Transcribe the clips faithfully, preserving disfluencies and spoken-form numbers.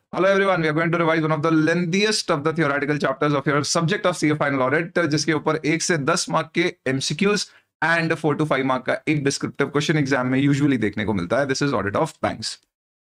Hello everyone, we are going to revise one of the lengthiest of the theoretical chapters of your subject of C A Final Audit, जिसके ऊपर एक से दस mark के MCQs and four two five mark का एक descriptive question exam में usually देखने को मिलता है. This is audit of banks.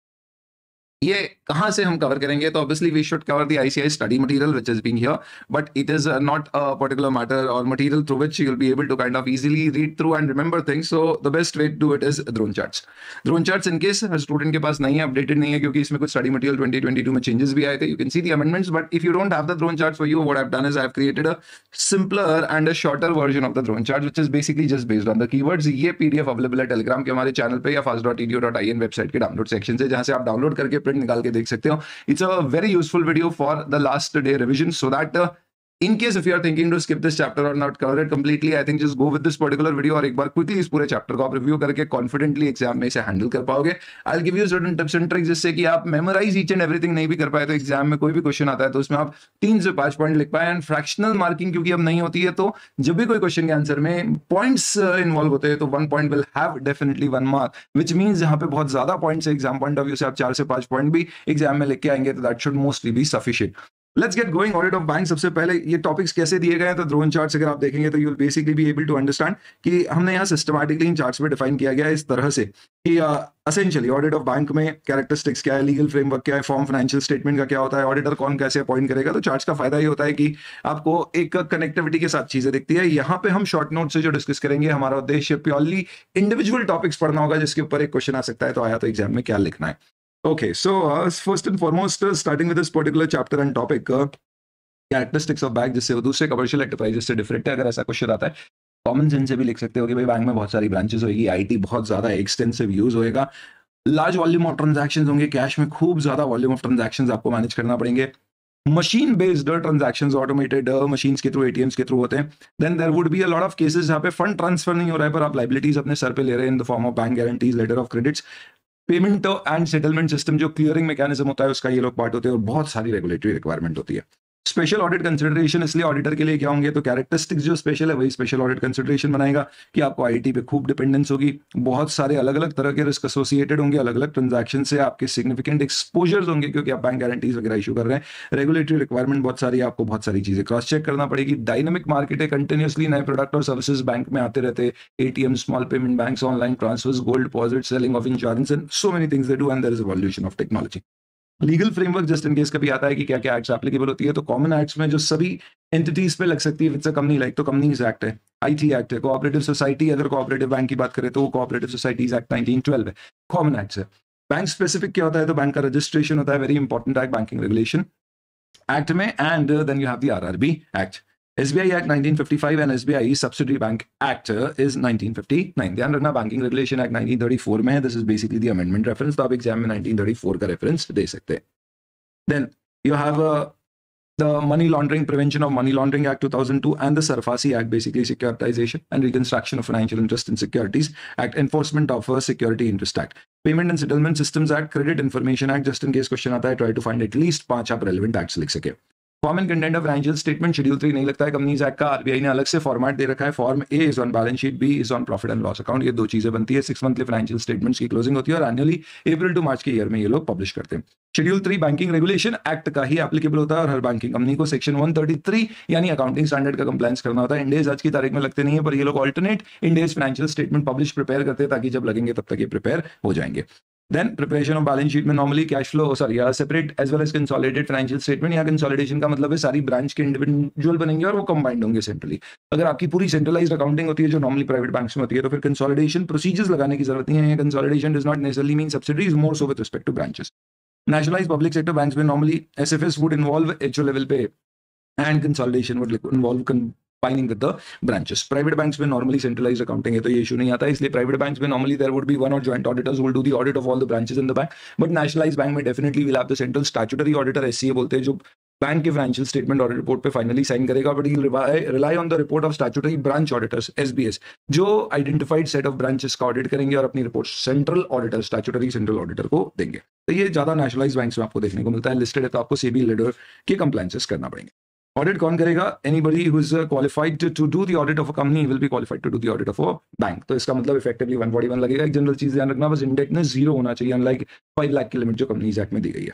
ये कहां से हम कवर करेंगे? तो obviously we should cover the ICI study material which is being here, but it is not a particular matter और material through which you will be able to kind of easily read through and remember things. So the best way to do it is drone charts. Drone charts in case student के पास नहीं है, updated नहीं है, क्योंकि इसमें कुछ study material twenty twenty two में चेंजेस भी आए थे. You can see the amendments, but if you don't have the drone charts for you, what I have done is I have created a simpler and a shorter version of the drone chart which is basically just based on the keywords. ये PDF available है Telegram के हमारे channel पे या fast dot E D O dot I N website के download section से, जहां से आप डाउनलोड करके प्रिंट निकाल के देख सकते हो. It's a very useful video for the last day revision, so that uh, in case if you are thinking to skip this chapter or not cover it completely, I think just go with this particular video और एक बार quickly इस पूरे chapter को आप review करके confidently exam में इसे handle कर पाओगे. I'll give you certain tips and tricks जिससे कि आप memorize each and everything नहीं भी कर पाए तो exam में कोई भी question आता है तो उसमें आप तीन से पांच पॉइंट लिख पाए. एंड फ्रैक्शनल मार्किंग क्योंकि अब नहीं होती है, तो जब भी कोई क्वेश्चन के आंसर में पॉइंट्स इन्वॉल्व होते हैं तो one point will have definitely one mark, which means जहां पे बहुत ज्यादा पॉइंट्स है एग्जाम पॉइंट ऑफ व्यू से आप चार से पांच पॉइंट भी एग्जाम में लेके आएंगे तो that should mostly be sufficient. Let's get going. Audit of bank. सबसे पहले ये टॉपिक्स कैसे दिए गए हैं तो ड्रोन चार्ट्स अगर आप देखेंगे तो you will basically be able to understand कि हमने यहाँ सिस्टमैटिकली इन चार्ट्स में डिफाइन किया गया है इस तरह से कि एसेंशियली ऑडिट ऑफ बैंक में कैरेक्टरिस्टिक्स क्या है, लीगल फ्रेमवर्क क्या है, फॉर्म फाइनेंशियल स्टेटमेंट का क्या होता है, ऑडिटर कौन कैसे अपॉइंट करेगा. तो चार्ट्स का फायदा ये होता है कि आपको एक कनेक्टिविटी के साथ चीजें दिखती है. यहाँ पे हम शॉर्ट नोट से जो डिस्कस करेंगे, हमारा उद्देश्य प्योरली इंडिविजुअल टॉपिक्स पढ़ना होगा जिसके ऊपर एक क्वेश्चन आ सकता है तो आया तो एग्जाम में क्या लिखना है. Okay, so uh, first and foremost, uh, starting with this particular chapter and topic, uh, characteristics of bank, जिससे वो दूसरे कमर्शियल एंटरप्राइजेस से डिफरेंट है. अगर ऐसा क्वेश्चन आता है कॉमन सेंस से भी लिख सकते हो कि भाई बैंक में बहुत सारी ब्रांचेस होगी, आईटी बहुत ज्यादा एक्सटेंसिव यूज होएगा, लार्ज वॉल्यूम ऑफ ट्रांजैक्शंस होंगे, कैश में खूब ज्यादा वॉल्यूम ऑफ ट्रांजैक्शंस आपको मैनेज करना पड़ेंगे, machine based transactions automated machines के थ्रू, एटीएम्स के थ्रू होते हैं. Then there would be a lot of cases जहां पे फंड ट्रांसफर नहीं हो रहा है पर आप लाइबिलिटीज अपने सर पे ले रहे हैं in the form of bank guarantees, letter of credits. Payment and settlement system जो क्लियरिंग मैकेनिज्म होता है उसका ये लोग पार्ट होते हैं और बहुत सारी रेगुलेटरी रिक्वायरमेंट होती है. स्पेशल ऑडिट कंसिडरेशन इसलिए ऑडिटर के लिए क्या होंगे तो कैरेक्टरिस्टिक्स जो स्पेशल है वही स्पेशल ऑडिट कंसिडरेशन बनाएगा कि आपको आईटी पे खूब डिपेंडेंस होगी, बहुत सारे अलग अलग तरह के रिस्क एसोसिएटेड होंगे, अलग अलग ट्रांजैक्शन से आपके सिग्निफिकेंट एक्सपोजर्स होंगे क्योंकि आप बैंक गारंटीज वगैरह इशू कर रहे हैं. रेगुलेटरी रिक्वायरमेंट बहुत सारी, आपको बहुत सारी चीजें क्रॉस चेक करना पड़ेगी. डायनामिक मार्केट है, कंटिन्यूसली नए प्रोडक्ट और सर्विसेज बैंक में आते रहते हैं, ATM, small payment banks, online transfers, gold deposit, selling of insurance and so many things they do and there is evolution of technology. Legal framework just in case कभी आता है कि क्या क्या एक्ट्स एप्लीकेबल होती है, तो कॉमन एक्ट्स में जो सभी एंटिटीज पे लग सकती है विद कंपनी लाइक तो कंपनीज एक्ट है, आईटी एक्ट है, कोऑपरेटिव सोसाइटी अगर कोऑपरेटिव बैंक की बात करें तो वो cooperative societies act nineteen twelve है, कॉमन एक्ट्स है. बैंक स्पेसिफिक क्या होता है तो बैंक का रजिस्ट्रेशन होता है, very important act banking regulation act में. And then you have the RRB act, S B I Act nineteen fifty five and S B I Subsidiary Bank Act is nineteen fifty nine. ध्यान रखना banking regulation act nineteen thirty four में है. This is basically the amendment reference, तो आप exam में nineteen thirty four का reference दे सकते हैं. Then you have uh, the Money Laundering Prevention of Money Laundering Act two thousand two and the Sarfasi Act, basically Securitization and Reconstruction of Financial Interest in Securities Act, Enforcement of uh, Security Interest Act, Payment and Settlement Systems Act, Credit Information Act. Just in case question आता है, try to find at least पांच आप relevant acts लिख सके. Form and content of financial statement schedule three नहीं लगता है companies act का, आरबीआई ने अलग से फॉर्मेट दे रखा है. Form A is on balance sheet, B is on profit and loss account. ये दो चीजें बनती है. सिक्स मंथली फाइनेंशियल स्टेटमेंट्स की क्लोजिंग होती है और एनुअली अप्रैल टू मार्च के ईयर में ये लोग पब्लिश करते हैं. Schedule three banking regulation act का ही एप्लीकेबल होता है और हर बैंकिंग कंपनी को सेक्शन वन थर्टी थ्री यानी अकाउंटिंग स्टैंडर्ड का कंप्लायंस करना होता है. इंडेज आज की तारीख में लगते नहीं है पर ये लोग alternate Ind AS financial statement publish prepare करते हैं ताकि जब लगेंगे तब तक ये प्रिपेयर हो जाएंगे. Then preparation of balance sheet में normally cash flow sorry separate as well as consolidated financial statement. या कंसोलिडेशन का मतलब है सारी ब्रांच के इंडिविजुअल बनेंगे और वो कंबाइंड होंगे सेंट्रली. अगर आपकी पूरी सेंट्रलाइज्ड अकाउंटिंग होती है जो नॉर्मली प्राइवेट बैंक्स में होती है तो फिर कंसोलिडेशन प्रोसीजर्स लगाने की जरूरत नहीं है. Consolidation does not necessarily mean subsidies, more so with respect to branches. Nationalised public sector banks में normally SFS would involve HO level पे and consolidation would involve combining with the branches. Private banks में normally centralized accounting है तो ये issue नहीं आता है, इसलिए private banks में normally there would be one or joint auditors who will do the audit of all the branches in the bank. But nationalized bank में definitely will have the central statutory auditor, S C A बोलते हैं, जो bank के financial statement audit report पे finally sign करेगा. But he rely on the report of statutory branch auditors, SBS, जो identified set of branches का audit करेंगे और अपनी report central auditor, statutory central auditor को देंगे. तो ये ज्यादा नेशनलाइज बैंक्स में आपको देखने को मिलता है. लिस्टेड है तो आपको सेबी लीडर के कंप्लायंसेस करना पड़ेंगे. ऑडिट कौन करेगा? Anybody who is qualified to do the audit of a company will be qualified to do the audit of a bank. तो इसका मतलब इफेक्टिवली वन फोर्टी वन लगेगा. एक जनरल चीज ध्यान रखना, बस इंडेक्सनेस जीरो होना चाहिए, अनलाइक फाइव लाख की लिमिट जो कंपनीज एक्ट में दी गई है.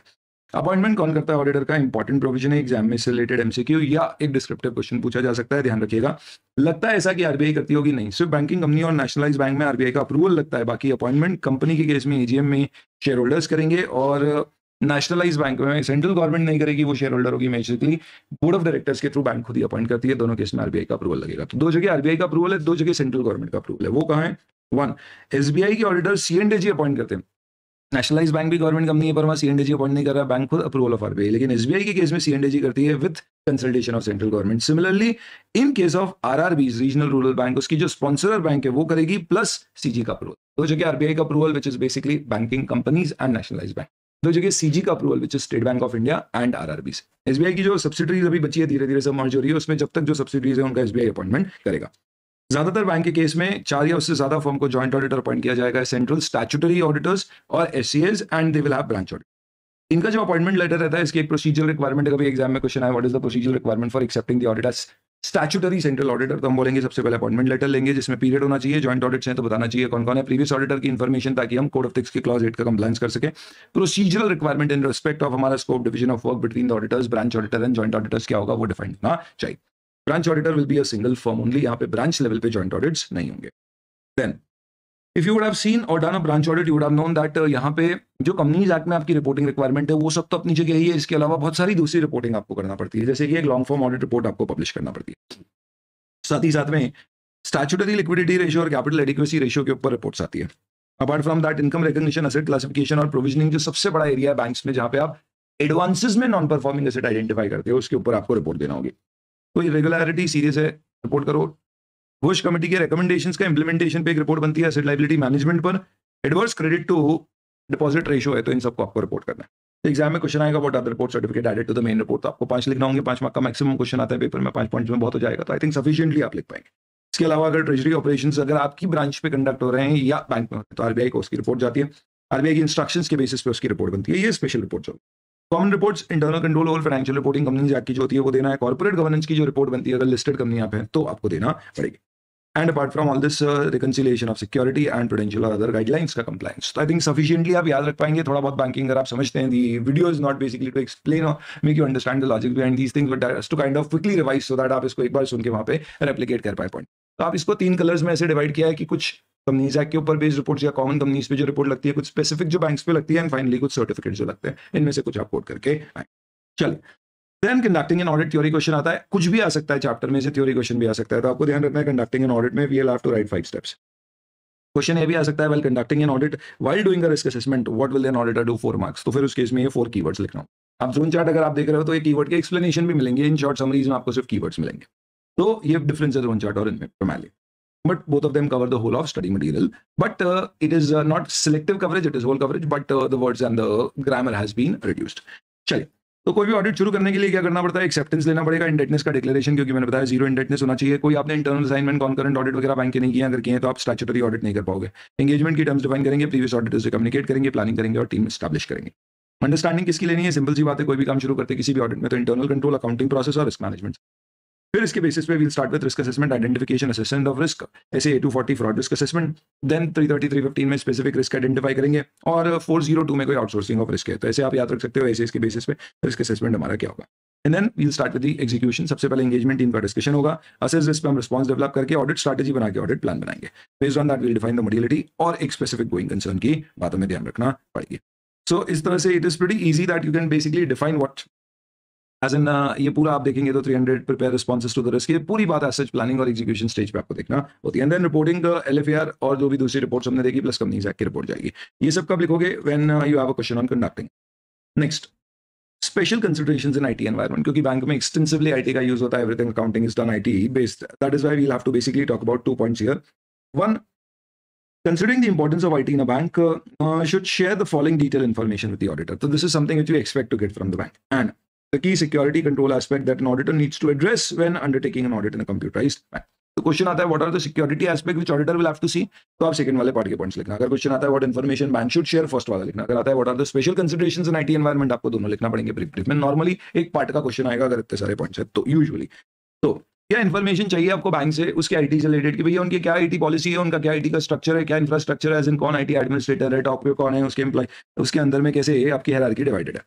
अपॉइंटमेंट कौन करता है ऑडिटर का इंपॉर्टेंट प्रोविजन है, एग्जाम में से रिलेटेड एमसीक्यू या एक डिस्क्रिप्टिव क्वेश्चन पूछा जा सकता है, ध्यान रखिएगा। लगता है ऐसा कि आरबीआई करती होगी, नहीं, सिर्फ बैंकिंग कंपनी और नेशनलाइज बैंक में आरबीआई का अप्रूवल लगता है, बाकी अपॉइंटमेंट कंपनी के केस में एजीएम में शेयर होल्डर्स करेंगे और नेशनलाइज बैंक में सेंट्रल गवर्नमेंट नहीं करेगी, वो शेयर होल्डर होगी, बेसिकली बोर्ड ऑफ डायरेक्टर्स के थ्रू बैंक खुद ही अपॉइंट करती है। दोनों केस में आरबीआई का अप्रूवल लगेगा। तो दो जगह आरबीआई का अप्रूवल है, दो जगह सेंट्रल गवर्नमेंट का अप्रूवल है। वो कहाँ है? वन, एसबीआई के ऑडिटर सीएनडीजी अपॉइंट करते हैं। नेशनलाइज बैंक भी गवर्नमेंट कंपनी है पर वहां सीएनडीजी अपॉइंट नहीं कर रहा, बैंक खुद अप्रूवल ऑफ आरबीआई। लेकिन एसबीआई के केस में सीएनडीजी करती है with consultation of central government. Similarly in case of RRBs, regional rural bank, उसकी जो स्पॉन्सरर बैंक है वो करेगी प्लस सीजी का अप्रूवल। दो जगह आरबीआई का approval which is basically banking companies and nationalise bank, दो जगह सीजी का approval which is State bank of India and RRBs. SBI की जो सब्सिडरीज अभी बची है धीरे धीरे सब मर्ज हो रही है, उसमें जब तक जो सब्सिडरीज है उनका एसबीआई अपॉइंटमेंट करेगा। ज्यादातर बैंक के केस में चार या उससे ज्यादा फर्म को जॉइंट ऑडिटर अपॉइंट किया जाएगा, सेंट्रल स्टैट्यूटरी ऑडिटर्स और एससीएज and they will have branch auditor. इनका जो अपॉइंटमेंट लेटर रहता है इसकी एक प्रोसीजरल रिक्वायरमेंट है। कभी एग्जाम में क्वेश्चन आया what is the procedural requirement for excepting the audit as statutory central auditor, तो हम बोलेंगे सबसे पहले अपॉइंटमेंट लेटर लेंगे जिसमें पीरियड होना चाहिए, जॉइंट ऑडिट्स हैं तो बताना चाहिए कौन कौन है, प्रीवियस ऑडिटर की इन्फॉर्मेशन ताकि हम कोड ऑफ एथिक्स के क्लॉज एट का कंप्लायंस कर सके। Procedural requirement in respect of हमारा scope, division of work between the auditors, branch auditor and joint auditors क्या होगा वो डिफाइन होना चाहिए। Branch auditor will be a single firm only, यहाँ पे ब्रांच लेवल पे जॉइंट ऑडिट्स नहीं होंगे। Then if you would have seen और done a branch audit, you would have known that यहाँ पे जो कंपनीज एक्ट में आपकी रिपोर्टिंग रिक्वायरमेंट है वो सब तो अपनी जगह ही है, इसके अलावा बहुत सारी दूसरी रिपोर्टिंग आपको करना पड़ती है, जैसे कि एक लॉन्ग फॉर्म ऑडिट रिपोर्ट आपको पब्लिश करना पड़ती है। साथ ही साथ में स्टैट्यूटरी लिक्विडिटी रेशियो और कैपिटल एडिक्वेसी रेशियो के ऊपर रिपोर्ट्स आती है। Apart from that income recognition, asset classification और प्रोविजनिंग जो सबसे बड़ा एरिया है बैंक्स में जहां पे आप एडवांसेस में नॉन परफॉर्मिंग एसेट आइडेंटिफाई करते हो, उसके ऊपर आपको रिपोर्ट देना होगी। कोई इरेगुलरिटी सीरियस है रिपोर्ट करो। घोष कमेटी के रिकमेंडेशंस का इंप्लीमेंटेशन पे एक रिपोर्ट बनती है, एसेट लायबिलिटी मैनेजमेंट पर, adverse credit to deposit ratio है, तो इन सबको आपको रिपोर्ट करना है। तो एग्जाम में क्वेश्चन आएगा what are the report certificate added to the main report, तो आपको पांच लिखना होंगे, पांच मार्क का मैक्सिमम क्वेश्चन आता है पेपर में, पांच पॉइंट्स में बहुत हो जाएगा, तो आई थिंक सफिशिएंटली आप लिख पाएंगे। इसके अलावा अगर ट्रेजरी ऑपरेशंस अगर आपकी ब्रांच पे कंडक्ट हो रहे हैं या बैंक में होते हैं तो आरबीआई को उसकी रिपोर्ट जाती है, आरबीआई की इंस्ट्रक्शंस के बेसिस पे उसकी रिपोर्ट बनती है, ये स्पेशल रिपोर्ट होगी। Common reports, internal control over financial reporting companies act की जो होती है वो देना है। कॉर्पोरेट गवर्नेंस की जो रिपोर्ट बनती है अगर लिस्टेड कंपनियां पे तो आपको देना पड़ेगी। And apart from all this reconciliation of security and prudential और अदर गाइडलाइंस का कंप्लायंस, तो आई थिंक सफिशिएंटली आप याद रख पाएंगे। थोड़ा बहुत बैंकिंग अगर आप समझते हैं, the video is not basically to explain और make you understand the logic behind these things, but to kind of quickly revise so that आप इसको एक बार सुन के वहां पे रेप्लिकेट कर पाए पॉइंट। तो आप इसको तीन कलर्स में ऐसे डिवाइड किया है कि कुछ कंपनीज एक्ट के ऊपर बेस्ड रिपोर्ट्स या कॉमन कंपनीज पे जो रिपोर्ट लगती है, कुछ स्पेसिफिक जो बैंक्स पे लगती है, एंड फाइनली कुछ सर्टिफिकेट जो लगते हैं, इनमें से कुछ आप कोड करके आए। चलिए, then conducting an audit theory question आता है, कुछ भी आ सकता है चैप्टर में से, थ्योरी क्वेश्चन भी आ सकता है, तो आपको ध्यान रखना है कंडक्टिंग एन ऑडिट में we will have to write five steps. Question ये भी आ सकता है, while conducting an audit while doing a risk assessment what will an auditor do, four marks, तो फिर उस केस में ये फोर कीवर्ड्स लिखना हो। आप जोन चार्ट अगर आप देख रहे हो तो ये कीवर्ड के एक्सप्लेनेशन भी मिलेंगे, इन शॉर्ट समरीज में आपको सिर्फ कीवर्ड्स मिलेंगे, तो ये डिफरेंस है जोन चार्ट और इनमें primarily, but both of them cover the whole of study material, but uh, it is uh, not selective coverage, it is whole coverage, but uh, the words and the grammar has been reduced. चलिए, तो कोई भी audit शुरू करने के लिए क्या करना पड़ता है, एक्सेप्टेंस लेना पड़ेगा, इंडेटनेस का डिक्लेरेशन, क्योंकि मैंने बताया जीरो इंडेटनेस होना चाहिए। कोई आपने इंटरनल असाइनमेंट कॉन्करेंट ऑडिट वगैरह बैंक के नहीं किया, अगर किए तो आप स्टैट्यूटरी ऑडिट नहीं कर पाओगे। एंगेजमेंट की टर्म्स डिफाइन करेंगे, प्रीवियस ऑडिटर से कम्युनिकेट करेंगे, प्लानिंग करेंगे और टीम एस्टैब्लिश करेंगे। अंडरस्टैंडिंग किसकी लेनी है, सिंपल सी बात है, कोई भी काम शुरू करते किसी भी ऑडिट में तो इंटरनल कंट्रोल, अकाउंटिंग प्रोसेस और रिस्क मैनेजमेंट। फिर इसके बेसिस पे we'll start with risk assessment, identification, assessment of risk, ऐसे A two forty fraud risk assessment, then three thirty three fifteen में स्पेसिफिक रिस्क आइडेंटिफाई करेंगे, और फोर जीरो टू में कोई आउटसोर्सिंग ऑफ रिस्क है, तो ऐसे आप याद रख सकते हो, ऐसे इसके बेसिस पे रिस्क असेसमेंट हमारा क्या होगा। And then we'll start with the execution. सबसे पहले एंगेजमेंट टीम का डिस्कशन होगा, असेस रिस्क पे हम रिस्पॉन्स डेवलप करके ऑडिट स्ट्रैटेजी बना के ऑडिट प्लान बनाएंगे, based on that we'll define the modality और एक स्पेसिफिक गोइंग कंसर्न की बातों में ध्यान रखना पड़ेगी। सो so, इस तरह से it is pretty easy that you can basically define what as in, ये पूरा आप देखेंगे तो three hundred prepare responses to the risk, ये पूरी बात एज सच प्लानिंग और एग्जीक्यूशन स्टेज पे आपको देखना होती है। एंड देन रिपोर्टिंग एलएफएआर और जो भी दूसरी रिपोर्ट्स हमने देखी प्लस कंपनीज एक्ट की रिपोर्ट जाएगी, ये सब कब लिखोगे, when you have a question on conducting. Next, special considerations in IT environment, क्योंकि बैंक में एक्सटेंसिवली आईटी का यूज होता है, everything accounting is done IT based, that is why we will have to basically talk about two points here. One, considering the importance of I T in a bank, uh, uh, should share the following detailed information with the auditor. So this is something which we expect to get from the bank. And the key security control aspect that an auditor needs to address when undertaking an audit in a computerized bank. तो question आता है what are the security aspect which auditor will have to see, तो आप second वाले part के points लिखना। अगर question आता है what information bank should share, first वाला लिखना। अगर आता है what are the special considerations in IT environment, आपको दोनों लिखना पड़ेंगे ब्रीफ ब्रीफ में। नॉर्मली एक पार्ट का क्वेश्चन आएगा अगर इतने सारे पॉइंट्स है तो यूजुअली। तो क्या इन्फॉर्मेशन चाहिए आपको बैंक से उसके आईटी से रिलेटेड, कि भैया उनकी क्या आईटी पॉलिसी है, उनका क्या आईटी का स्ट्रक्चर है, क्या इंफ्रास्ट्रक्चर है, एज इन कौन आईटी एडमिनिस्ट्रेटर है, टॉप पे कौन है, उसके एम्प्लॉय, उसके अंदर में कैसे आपकी हायरार्की डिवाइडेड है।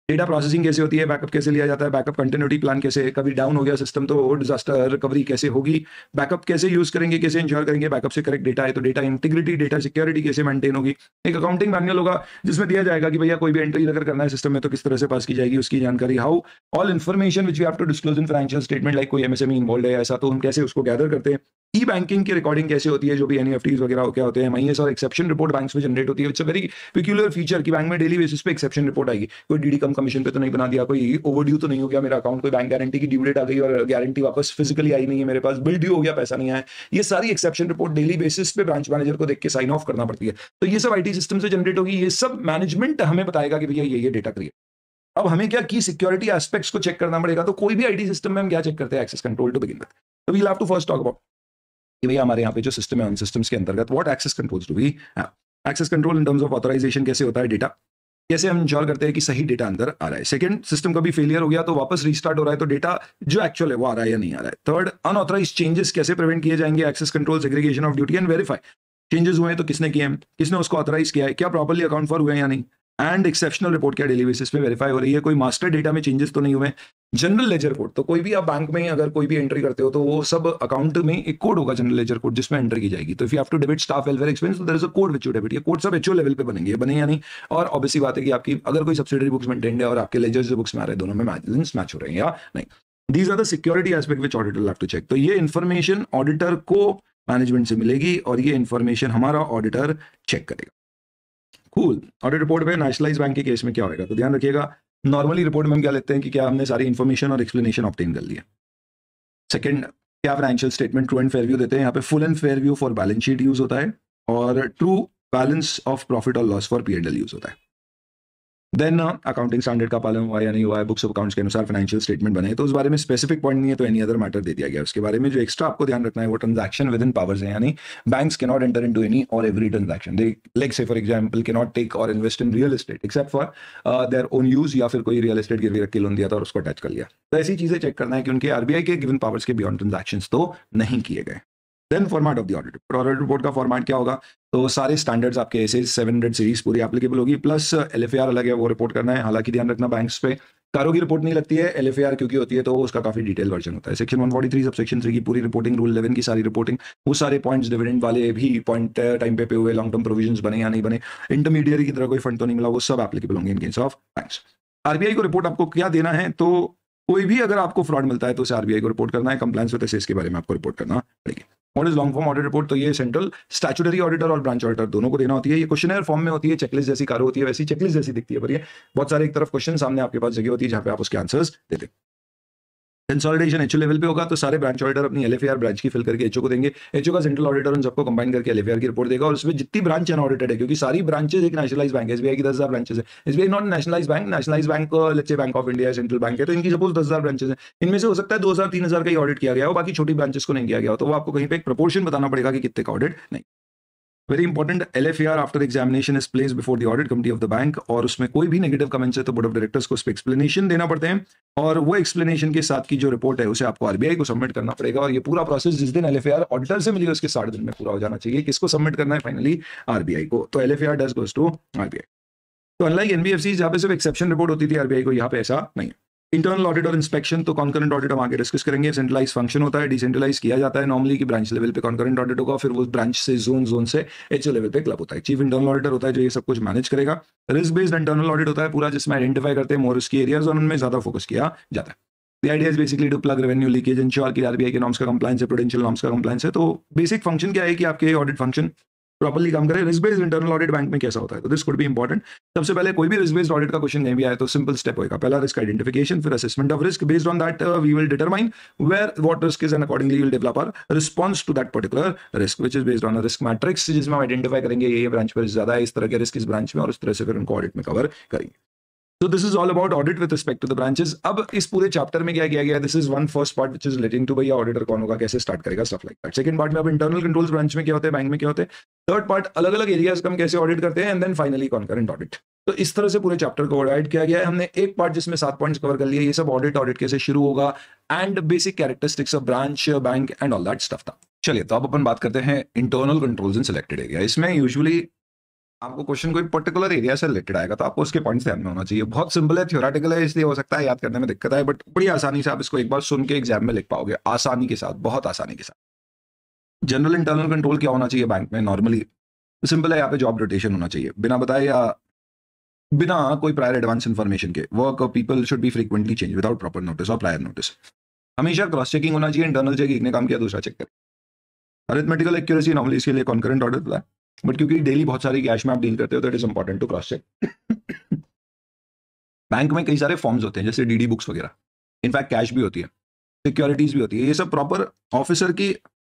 डेटा प्रोसेसिंग कैसे होती है, बैकअप कैसे लिया जाता है, बैकअप कंटिन्यूटी प्लान कैसे है, कभी डाउन हो गया सिस्टम तो डिजास्टर रिकवरी कैसे होगी, बैकअप कैसे यूज करेंगे, कैसे इंश्योर करेंगे बैकअप से करेक्ट डेटा है, तो डेटा इंटीग्रिटी डेटा सिक्योरिटी कैसे मेंटेन होगी। एक अकाउंटिंग मैनुअल होगा जिसमें दिया जाएगा कि भैया कोई भी एंट्री अगर करना है सिस्टम में तो किस तरह से पास की जाएगी उसकी जानकारी। How all information which we have to disclose in financial statement, like कोई एमएसएमई इन्वॉल्व है ऐसा तो हम कैसे उसको गैदर करते हैं। ई बैंकिंग की रिकॉर्डिंग कैसे होती है, जो भी एनईएफटीज वगैरह क्या होते हैं, एमआईएस और एक्सेप्शन रिपोर्ट बैंक्स में जनरेट होती है। It's a very peculiar feature कि बैंक में डेली बेसिस पे एक्सेप्शन रिपोर्ट आएगी, कोई डीडी कम कमीशन पे तो नहीं बना दिया, कोई ओवरड्यू तो नहीं हो गया मेरा अकाउंट, कोई बैंक गारंटी की ड्यू डेट आ गई और गारंटी वापस फिजिकली आई नहीं है मेरे पास, बिल ड्यू हो गया पैसा नहीं आया। ये सारी एक्सेप्शन रिपोर्ट डेली बेसिस पे ब्रांच मैनेजर को देख के साइन ऑफ करना पड़ती है। तो ये सब आईटी सिस्टम से जनरेट होगी, ये सब मैनेजमेंट हमें बताएगा कि भैया ये ये डेटा क्रिएट। अब हमें क्या की सिक्योरिटी एस्पेक्ट्स को चेक करना पड़ेगा। तो कोई भी आईटी सिस्टम में हम क्या चेक करते हैं, access control to begin with. तो we have to first talk about कि भैया हमारे यहाँ पे जो सिस्टम है उन सिस्टम्स के अंतर्गत what access controls do we have. Access control in terms of authorization कैसे होता है, डेटा कैसे हम इंश्योर करते हैं कि सही डेटा अंदर आ रहा है। सेकंड, सिस्टम कभी फेलियर हो गया तो वापस रीस्टार्ट हो रहा है तो डेटा जो एक्चुअल है वो आ रहा है या नहीं आ रहा है। थर्ड, अनऑथराइज्ड चेंजेस कैसे प्रिवेंट किए जाएंगे, access control segregation of duty and verify, changes हुए हैं तो किसने किए हैं, किसने उसको ऑथराइज किया है, क्या प्रॉपर्ली अकाउंट फॉर हुए हैं या नहीं। एंड एक्सेप्शनल रिपोर्ट क्या डेली बेसिस पे वेरीफाई हो रही है, कोई मास्टर डेटा में चेंजेस तो नहीं हुए। जनरल लेजर कोड, तो कोई भी आप बैंक में अगर कोई भी एंट्री करते हो तो वो सब अकाउंट में एक कोड होगा जनरल लेजर कोड जिसमें एंट्री की जाएगी। तो if you have to debit staff welfare expense तो there is a code which you debit, ये कोड सब एचओ लेवल पे बनेंगे, बने या नहीं। और ऑब्वियसली बात है कि आपकी अगर कोई सब्सिडरी बुक्स मेंटेन्ड है और आपके लेजर्स जो बुक्स में आ रहे हैं दोनों में मैच मैच हो रहे हैं या नहीं। These are the security aspect which auditor will have to check. तो ये इन्फॉर्मेशन ऑडिटर को मैनेजमेंट से मिलेगी और ये इन्फॉर्मेशन हमारा ऑडिटर चेक करेगा। कूल। ऑडिट रिपोर्ट में नेशनलाइज बैंक के केस में क्या होगा, तो ध्यान रखिएगा नॉर्मली रिपोर्ट में हम क्या लेते हैं कि क्या हमने सारी इन्फॉर्मेशन और एक्सप्लेनेशन ऑब्टेन कर लिया। सेकंड, क्या financial statement true and fair view देते हैं, यहाँ पे full and fair view for balance sheet use होता है और ट्रू बैलेंस ऑफ प्रॉफिट और लॉस फॉर पीएनएल यूज होता है। देन अकाउंटिंग स्टैंडर्ड का पालन हुआ या नहीं हुआ है, बुक्स ऑफ अकाउंट्स के अनुसार फाइनेंशियल स्टेटमेंट बने, तो उस बारे में स्पेसिफिक पॉइंट नहीं है तो एनी अदर मैटर दे दिया गया। उसके बारे में जो एक्स्ट्रा आपको ध्यान रखना है वो ट्रांजैक्शन विद इन पावर्स है, यानी banks can not enter into any और every transaction. They like say for example can not take और invest in real estate except for their own use, या फिर कोई रियल एस्टेट गिरवी रख के लोन दिया था और उसको अटैच कर लिया। तो ऐसी चीजें चेक करना है कि उनके आरबीआई के गिवन पावर्स के बियॉन्ड ट्रांजैक्शंस तो नहीं किए गए। Then format of the audit, audit report का फॉर्मेट क्या होगा, तो सारे स्टैंडर्ड्स आपके ऐसे सेवन हंड्रेड सीरीज पूरी एप्लीकेबल होगी, प्लस एलएफएआर अलग है वो रिपोर्ट करना है। हालांकि ध्यान रखना बैंक्स पे कारों की रिपोर्ट नहीं लगती है, एलएफएआर क्योंकि होती है तो उसका काफी डिटेल वर्जन होता है। Section one forty three sub section three की पूरी रिपोर्टिंग, रूल इलेवन की सारी रिपोर्टिंग, वो सारे पॉइंट्स डिविडेंड वाले भी पॉइंट टाइम पे पे हुए, लॉन्ग टर्म प्रोविजंस बने या नहीं बने, इंटरमीडिएरी की तरह कोई फंड तो नहीं मिला, वो सब एप्लीकेबल होंगे in case of banks. RBI को रिपोर्ट आपको क्या देना है, तो कोई भी अगर आपको फ्रॉड मिलता है तो उसे आरबीआई को रिपोर्ट करना है, कंप्लायंस विद एसएस के बारे में आपको रिपोर्ट करना पड़ेगी। What is long form audit report, तो ये सेंट्रल स्टैट्यूटरी ऑडिटर और ब्रांच ऑडिटर दोनों को देना होती है। ये क्वेश्चनर फॉर्म में होती है, चेकलिस्ट जैसी कारो होती है, वैसी चेकलिस्ट जैसी दिखती है, पर ये बहुत सारे एक तरफ क्वेश्चन सामने आपके पास जगह होती है जहां पे आप उसके आंसर्स देते हैं। कंसोलिडेशन एचओ लेवल पे होगा तो सारे ब्रांच ऑडिटर अपनी एलएफएआर ब्रांच की फिल करके एचओ को देंगे, एचओ का सेंट्रल ऑडिटर उन सबको कंबाइन करके एलएफएआर की रिपोर्ट देगा और उसमें जितनी ब्रांच अनऑडिटेड है, क्योंकि सारी ब्रांचेस एक नेशनलाइज बैंक है, एसबीआई की दस हजार ब्रांचेस है, SBI not nationalise bank, nationalise bank let's say Bank of India Central Bank है, तो इनकी सपोज दस हजार ब्रांचेस है, इनमें से हो सकता है दो हजार तीन हजार का ही ऑडिट किया गया हो, बाकी छोटी ब्रांचेस को नहीं किया गया हो, तो वो आपको कहीं पे एक प्रोपोर्शन बताना पड़ेगा कि कितने का ऑडिट नहीं। Very important, LFAR after examination is placed before the audit committee of the bank, और उसमें कोई भी नेगेटिव कमेंट्स है तो बोर्ड ऑफ डायरेक्टर्स को उस पर एक्सप्लेनेशन देना पड़ते हैं और वो एक्सप्लेनेशन के साथ की जो रिपोर्ट है उसे आपको आरबीआई को सबमिट करना पड़ेगा। और ये पूरा प्रोसेस जिस दिन एलएफएआर ऑडिटर से मिली उसके साठ दिन में पूरा हो जाना चाहिए। किसको सबमिट करना है फाइनली, आरबीआई को। तो LFAR does goes to RBI. तो अनलाइक एनबीएफसी जहां पे सिर्फ एक्सेप्शन रिपोर्ट होती थी आरबीआई को, यहाँ पे ऐसा नहीं है। इंटरनल ऑडिट और इंस्पेक्शन तो कॉन्करेंट ऑडिट हम आगे डिस्कस करेंगे। सेंट्रलाइज फंक्शन होता है, डिसेंट्रलाइज किया जाता है नॉर्मली कि ब्रांच लेवल पे कॉन्करेंट ऑडिट होगा, फिर वो ब्रांच से जोन, जोन से एचओ लेवल पे क्लब होता है। चीफ इंटरनल ऑडिटर होता है जो ये सब कुछ मैनेज करेगा। रिस्क बेस्ड इंटरनल ऑडिट होता है पूरा, जिसमें आइडेंटिफाई करते हैं मोर रिस्की एरियाज और उनमें ज्यादा फोकस किया जाता है। The idea is basically to plug revenue leakage, ensure कि आरबीआई के नॉर्म्स का कंप्लायंस है, प्रूडेंशियल नॉर्म्स का कंप्लायंस है। तो बेसिक फंक्शन क्या है कि आपके ऑडिट फंक्शन प्रॉपर्ली काम करे। Risk based internal audit bank में कैसा होता है, तो दिस कुड बी इंपॉर्टेंट। सबसे पहले कोई भी रिस्क बेस्ड ऑडिट का क्वेश्चन नहीं भी आए तो सिंपल स्टेप होगा, पहला रिस्क आइडेंटिफिकेशन, फिर assessment of risk, based on that we will determine where what risk is and accordingly we will develop our response to that particular risk which is based on a risk matrix, जिसमें हम identify करेंगे ये ये branch पर ज्यादा है, इस तरह के रिस्क इस ब्रांच में, और उस तरह से फिर उनको ऑडिट में कवर करेंगे। So this is all about audit with respect to the branches. अब इस पूरे चैप्टर में क्या किया गया है, this is one first part which is relating to भैया ऑडिटर कौन होगा, कैसे स्टार्ट करेगा, stuff like that. Second part में अब इंटरनल कंट्रोल्स ब्रांच में क्या होते हैं, बैंक में क्या होते हैं। थर्ड पार्ट अलग अलग एरियाज का हम कैसे ऑडिट करते हैं, and then finally concurrent audit. तो इस तरह से पूरे चैप्टर को डिवाइड किया गया है। हमने एक पार्ट जिसमें सात पॉइंट्स कवर कर लिए, ये सब ऑडिट ऑडिट कैसे शुरू होगा and basic characteristics of branch, bank and all that stuff था। चलिए तो अब अपन बात करते हैं internal controls in selected area. इसमें यूजुअली आपको क्वेश्चन कोई पर्टिकुलर एरिया से रिलेटेड आएगा तो आपको उसके पॉइंट्स ध्यान में होना चाहिए। बहुत सिंपल है, थ्योरेटिकल है, इसलिए हो सकता है याद करने में दिक्कत आए, बट बड़ी आसानी से आप इसको एक बार सुन के एग्जाम में लिख पाओगे, आसानी के साथ, बहुत आसानी के साथ। जनरल इंटरनल कंट्रोल क्या होना चाहिए बैंक में नॉर्मली? सिंपल है, यहाँ पे जॉब रोटेशन होना चाहिए बिना बताए या बिना कोई प्रायर एडवांस इन्फॉर्मेशन के। Work of people should be frequently change without proper notice और प्रायर नोटिस। हमेशा क्रॉस चेकिंग होना चाहिए, इंटरनल चेक एक ने काम किया दूसरा चेक करे। अरिथमेटिकल एक्यूरेसी नॉर्मली इसके लिए कॉन्करेंट ऑर्डर होता है, बट क्योंकि डेली बहुत सारी कैश में आप डील करते हो तो it is important to cross check. Bank में कई सारे फॉर्म्स होते हैं जैसे डीडी बुक्स वगैरह, इनफैक्ट कैश भी होती है, सिक्योरिटीज भी होती है, ये सब प्रॉपर ऑफिसर की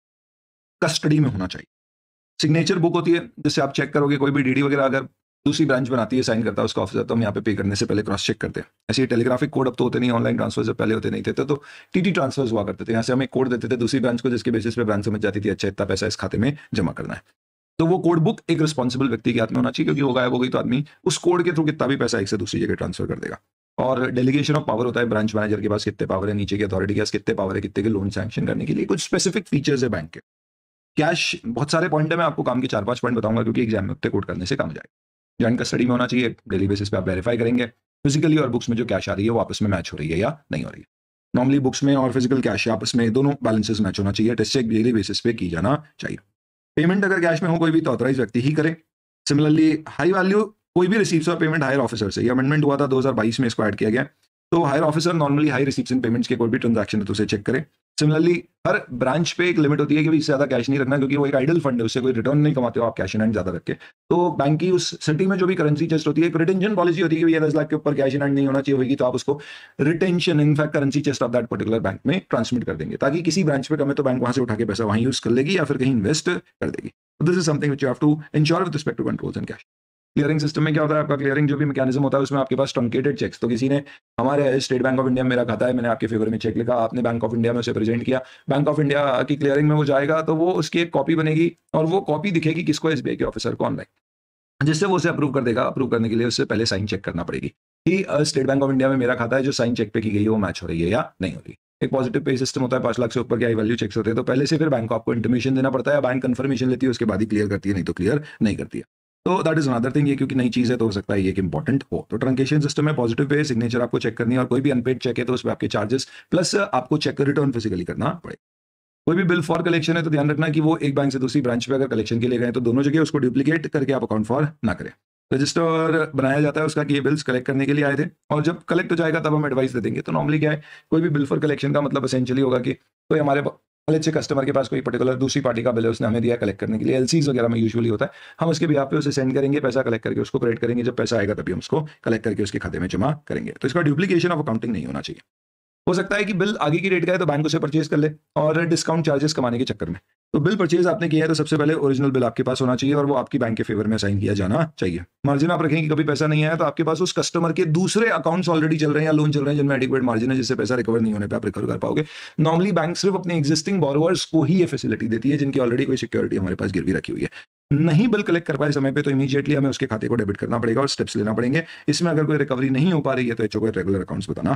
कस्टडी में होना चाहिए। सिग्नेचर बुक होती है जिससे आप चेक करोगे कोई भी डीडी वगैरह अगर दूसरी ब्रांच बनाती है, साइन करता है उसका ऑफिसर, तो हम यहाँ पे पे करने से पहले क्रॉस चेक करते हैं। ऐसे टेलीग्राफिक कोड अब तो होते नहीं, ऑनलाइन ट्रांसफर से पहले होते नहीं थे, तो टीटी ट्रांसफर्स हुआ करते थे। यहाँ से हम एक कोड देते थे दूसरी ब्रांच को, जिसके बेसिस पे ब्रांच समझ जाती थी अच्छा इतना पैसा इस खाते में जमा करना है। तो वो कोड बुक एक रिस्पॉन्सिबल व्यक्ति के हाथ में होना चाहिए, क्योंकि वो गायब हो गई तो आदमी उस कोड के थ्रू कितना भी पैसा एक से दूसरी जगह ट्रांसफर कर देगा। और डेलीगेशन ऑफ पावर होता है, ब्रांच मैनेजर के पास कितने पावर है, नीचे की अथॉरिटी के पास कितने पावर है, कितने के लोन सैंक्शन करने के लिए, कुछ स्पेसिफिक फीचर्स है बैंक के। कैश बहुत सारे पॉइंट है, मैं आपको काम के चार पांच पॉइंट बताऊंगा क्योंकि एग्जाम में उतने कोड करने से काम हो जाएगा। जॉइंट कस्टडी में होना चाहिए, डेली बेसिस पे आप वेरीफाई करेंगे फिजिकली और बुक्स में जो कैश आ रही है वो आपस में मैच हो रही है या नहीं हो रही है। नॉर्मली बुक्स में और फिजिकल कैश आपस में दोनों बैलेंसेस मैच होना चाहिए, टेस्ट चेक डेली बेसिस पे की जाना चाहिए। पेमेंट अगर कैश में हो कोई भी तो ऑथराइज व्यक्ति ही करे। सिमिलरली हाई वैल्यू कोई भी रिसीव्स और पेमेंट हायर ऑफिसर से, ये अमेंडमेंट हुआ था दो हज़ार बाईस में, इसको ऐड किया गया, तो higher officer normally high receipts in payments के कोई भी ट्रांजैक्शन है तो उसे चेक करे। सिमिलरली हर ब्रांच पे एक लिमिट होती है कि भाई इससे ज्यादा कैश नहीं रखना, क्योंकि वो एक आइडल फंड है, उससे कोई रिटर्न नहीं कमाते हो आप कैश इन हैंड ज्यादा रख के। तो बैंक की उस सिटी में जो भी करेंसी चेस्ट होती है, एक रिटेंशन पॉलिसी होती है कि दस लाख के ऊपर कैश इन हैंड नहीं होना चाहिए, होगी तो आप उसको retention in fact currency chest of that particular bank में ट्रांसमिट कर देंगे, ताकि किसी ब्रांच पे कमे तो बैंक वहां से उठा के पैसा वहीं यूज कर लेगी या फिर कहीं इन्वेस्ट कर देगी। This is something which you have to ensure with respect to controls and cash. Clearing system में क्या होता है, आपका क्लियरिंग जो भी मैकेनिज्म होता है उसमें आपके पास ट्रंकेटेड चेक्स, तो किसी ने हमारे स्टेट बैंक ऑफ इंडिया में मेरा खाता है, मैंने आपके फेवर में चेक लिखा, आपने बैंक ऑफ इंडिया में उसे प्रेजेंट किया, बैंक ऑफ इंडिया की क्लियरिंग में वो जाएगा तो वो उसकी एक कॉपी बनेगी और वो कॉपी दिखेगी किसको, एसबीआई के ऑफिसर को ऑनलाइन, जिससे वो उसे अप्रूव कर देगा। अप्रूव करने के लिए उससे पहले साइन चेक करना पड़ेगी कि स्टेट बैंक ऑफ इंडिया में मेरा खाता है, जो साइन चेक पे की गई है वो मैच हो रही है या नहीं हो रही। एक पॉजिटिव पे सिस्टम होता है, पांच लाख से ऊपर के आई वैल्यू चेक्स होते हैं तो पहले से फिर बैंक को आपको इंटीमेशन देना पड़ता है, बैंक कंफर्मेशन लेती है उसके बाद ही क्लियर करती है, नहीं तो क्लियर नहीं करती है। तो दैट इज अनदर थिंग, ये क्योंकि नई चीज है तो हो सकता है ये कि इंपॉर्टेंट हो। तो ट्रंकेशन सिस्टम में पॉजिटिव पे सिग्नेचर आपको चेक करनी है और कोई भी अनपेड चेक है तो उस पर आपके चार्जेस प्लस आपको चेक रिटर्न फिजिकली करना पड़ेगा। कोई भी बिल फॉर कलेक्शन है तो ध्यान रखना कि वो एक बैंक से दूसरी ब्रांच पे अगर कलेक्शन के लिए गए तो दोनों जगह उसको डुप्लीकेट करके आप अकाउंट फॉर ना करें। रजिस्टर बनाया जाता है उसका कि ये बिल्स कलेक्ट करने के लिए आए थे और जब कलेक्ट हो जाएगा तब हम एडवाइस दे देंगे। तो नॉर्मली क्या है, कोई भी बिल फॉर कलेक्शन का मतलब एसेंशियली होगा कि कोई हमारे अलग से कस्टमर के पास कोई पर्टिकुलर दूसरी पार्टी का बिल है, उसने हमें दिया कलेक्ट करने के लिए, एलसीज वगैरह में यूजुअली होता है, हम उसके भी पे उसे सेंड करेंगे, पैसा कलेक्ट करके उसको क्रेडिट करेंगे, जब पैसा आएगा तभी हम उसको कलेक्ट करके उसके खाते में जमा करेंगे। तो इसका डुप्लीकेशन ऑफ अकाउंटिंग नहीं होना चाहिए। हो सकता है कि बिल आगे की रेट का है तो बैंक उसे परचेज कर ले और डिस्काउंट चार्जेस कमाने के चक्कर में, तो बिल परचेज आपने किया है तो सबसे पहले ओरिजिनल बिल आपके पास होना चाहिए और वो आपकी बैंक के फेवर में साइन किया जाना चाहिए। मार्जिन आप रखेंगे, कभी पैसा नहीं आया तो आपके पास उस कस्टमर के दूसरे अकाउंट्स ऑलरेडी चल रहे हैं या लोन चल रहे हैं जिनमें एडिक्वेट मार्जिन है, जिससे पैसा रिकवर नहीं होने पे आप रिकवर कर पाओगे। नॉर्मली बैंक सिर्फ अपने एग्जिस्टिंग बोरोवर्स को ही ये फैसिलिटी देती है जिनकी ऑलरेडी कोई सिक्योरिटी हमारे पास गिरवी रखी हुई है। नहीं बिल कलेक्ट कर पाए समय पे तो इमीडिएटली हमें उसके खाते को डेबिट करना पड़ेगा और स्टेप्स लेना पड़ेंगे। इसमें अगर कोई रिकवरी नहीं हो पा रही है तो एचओ को रेगुलर अकाउंट्स बताना।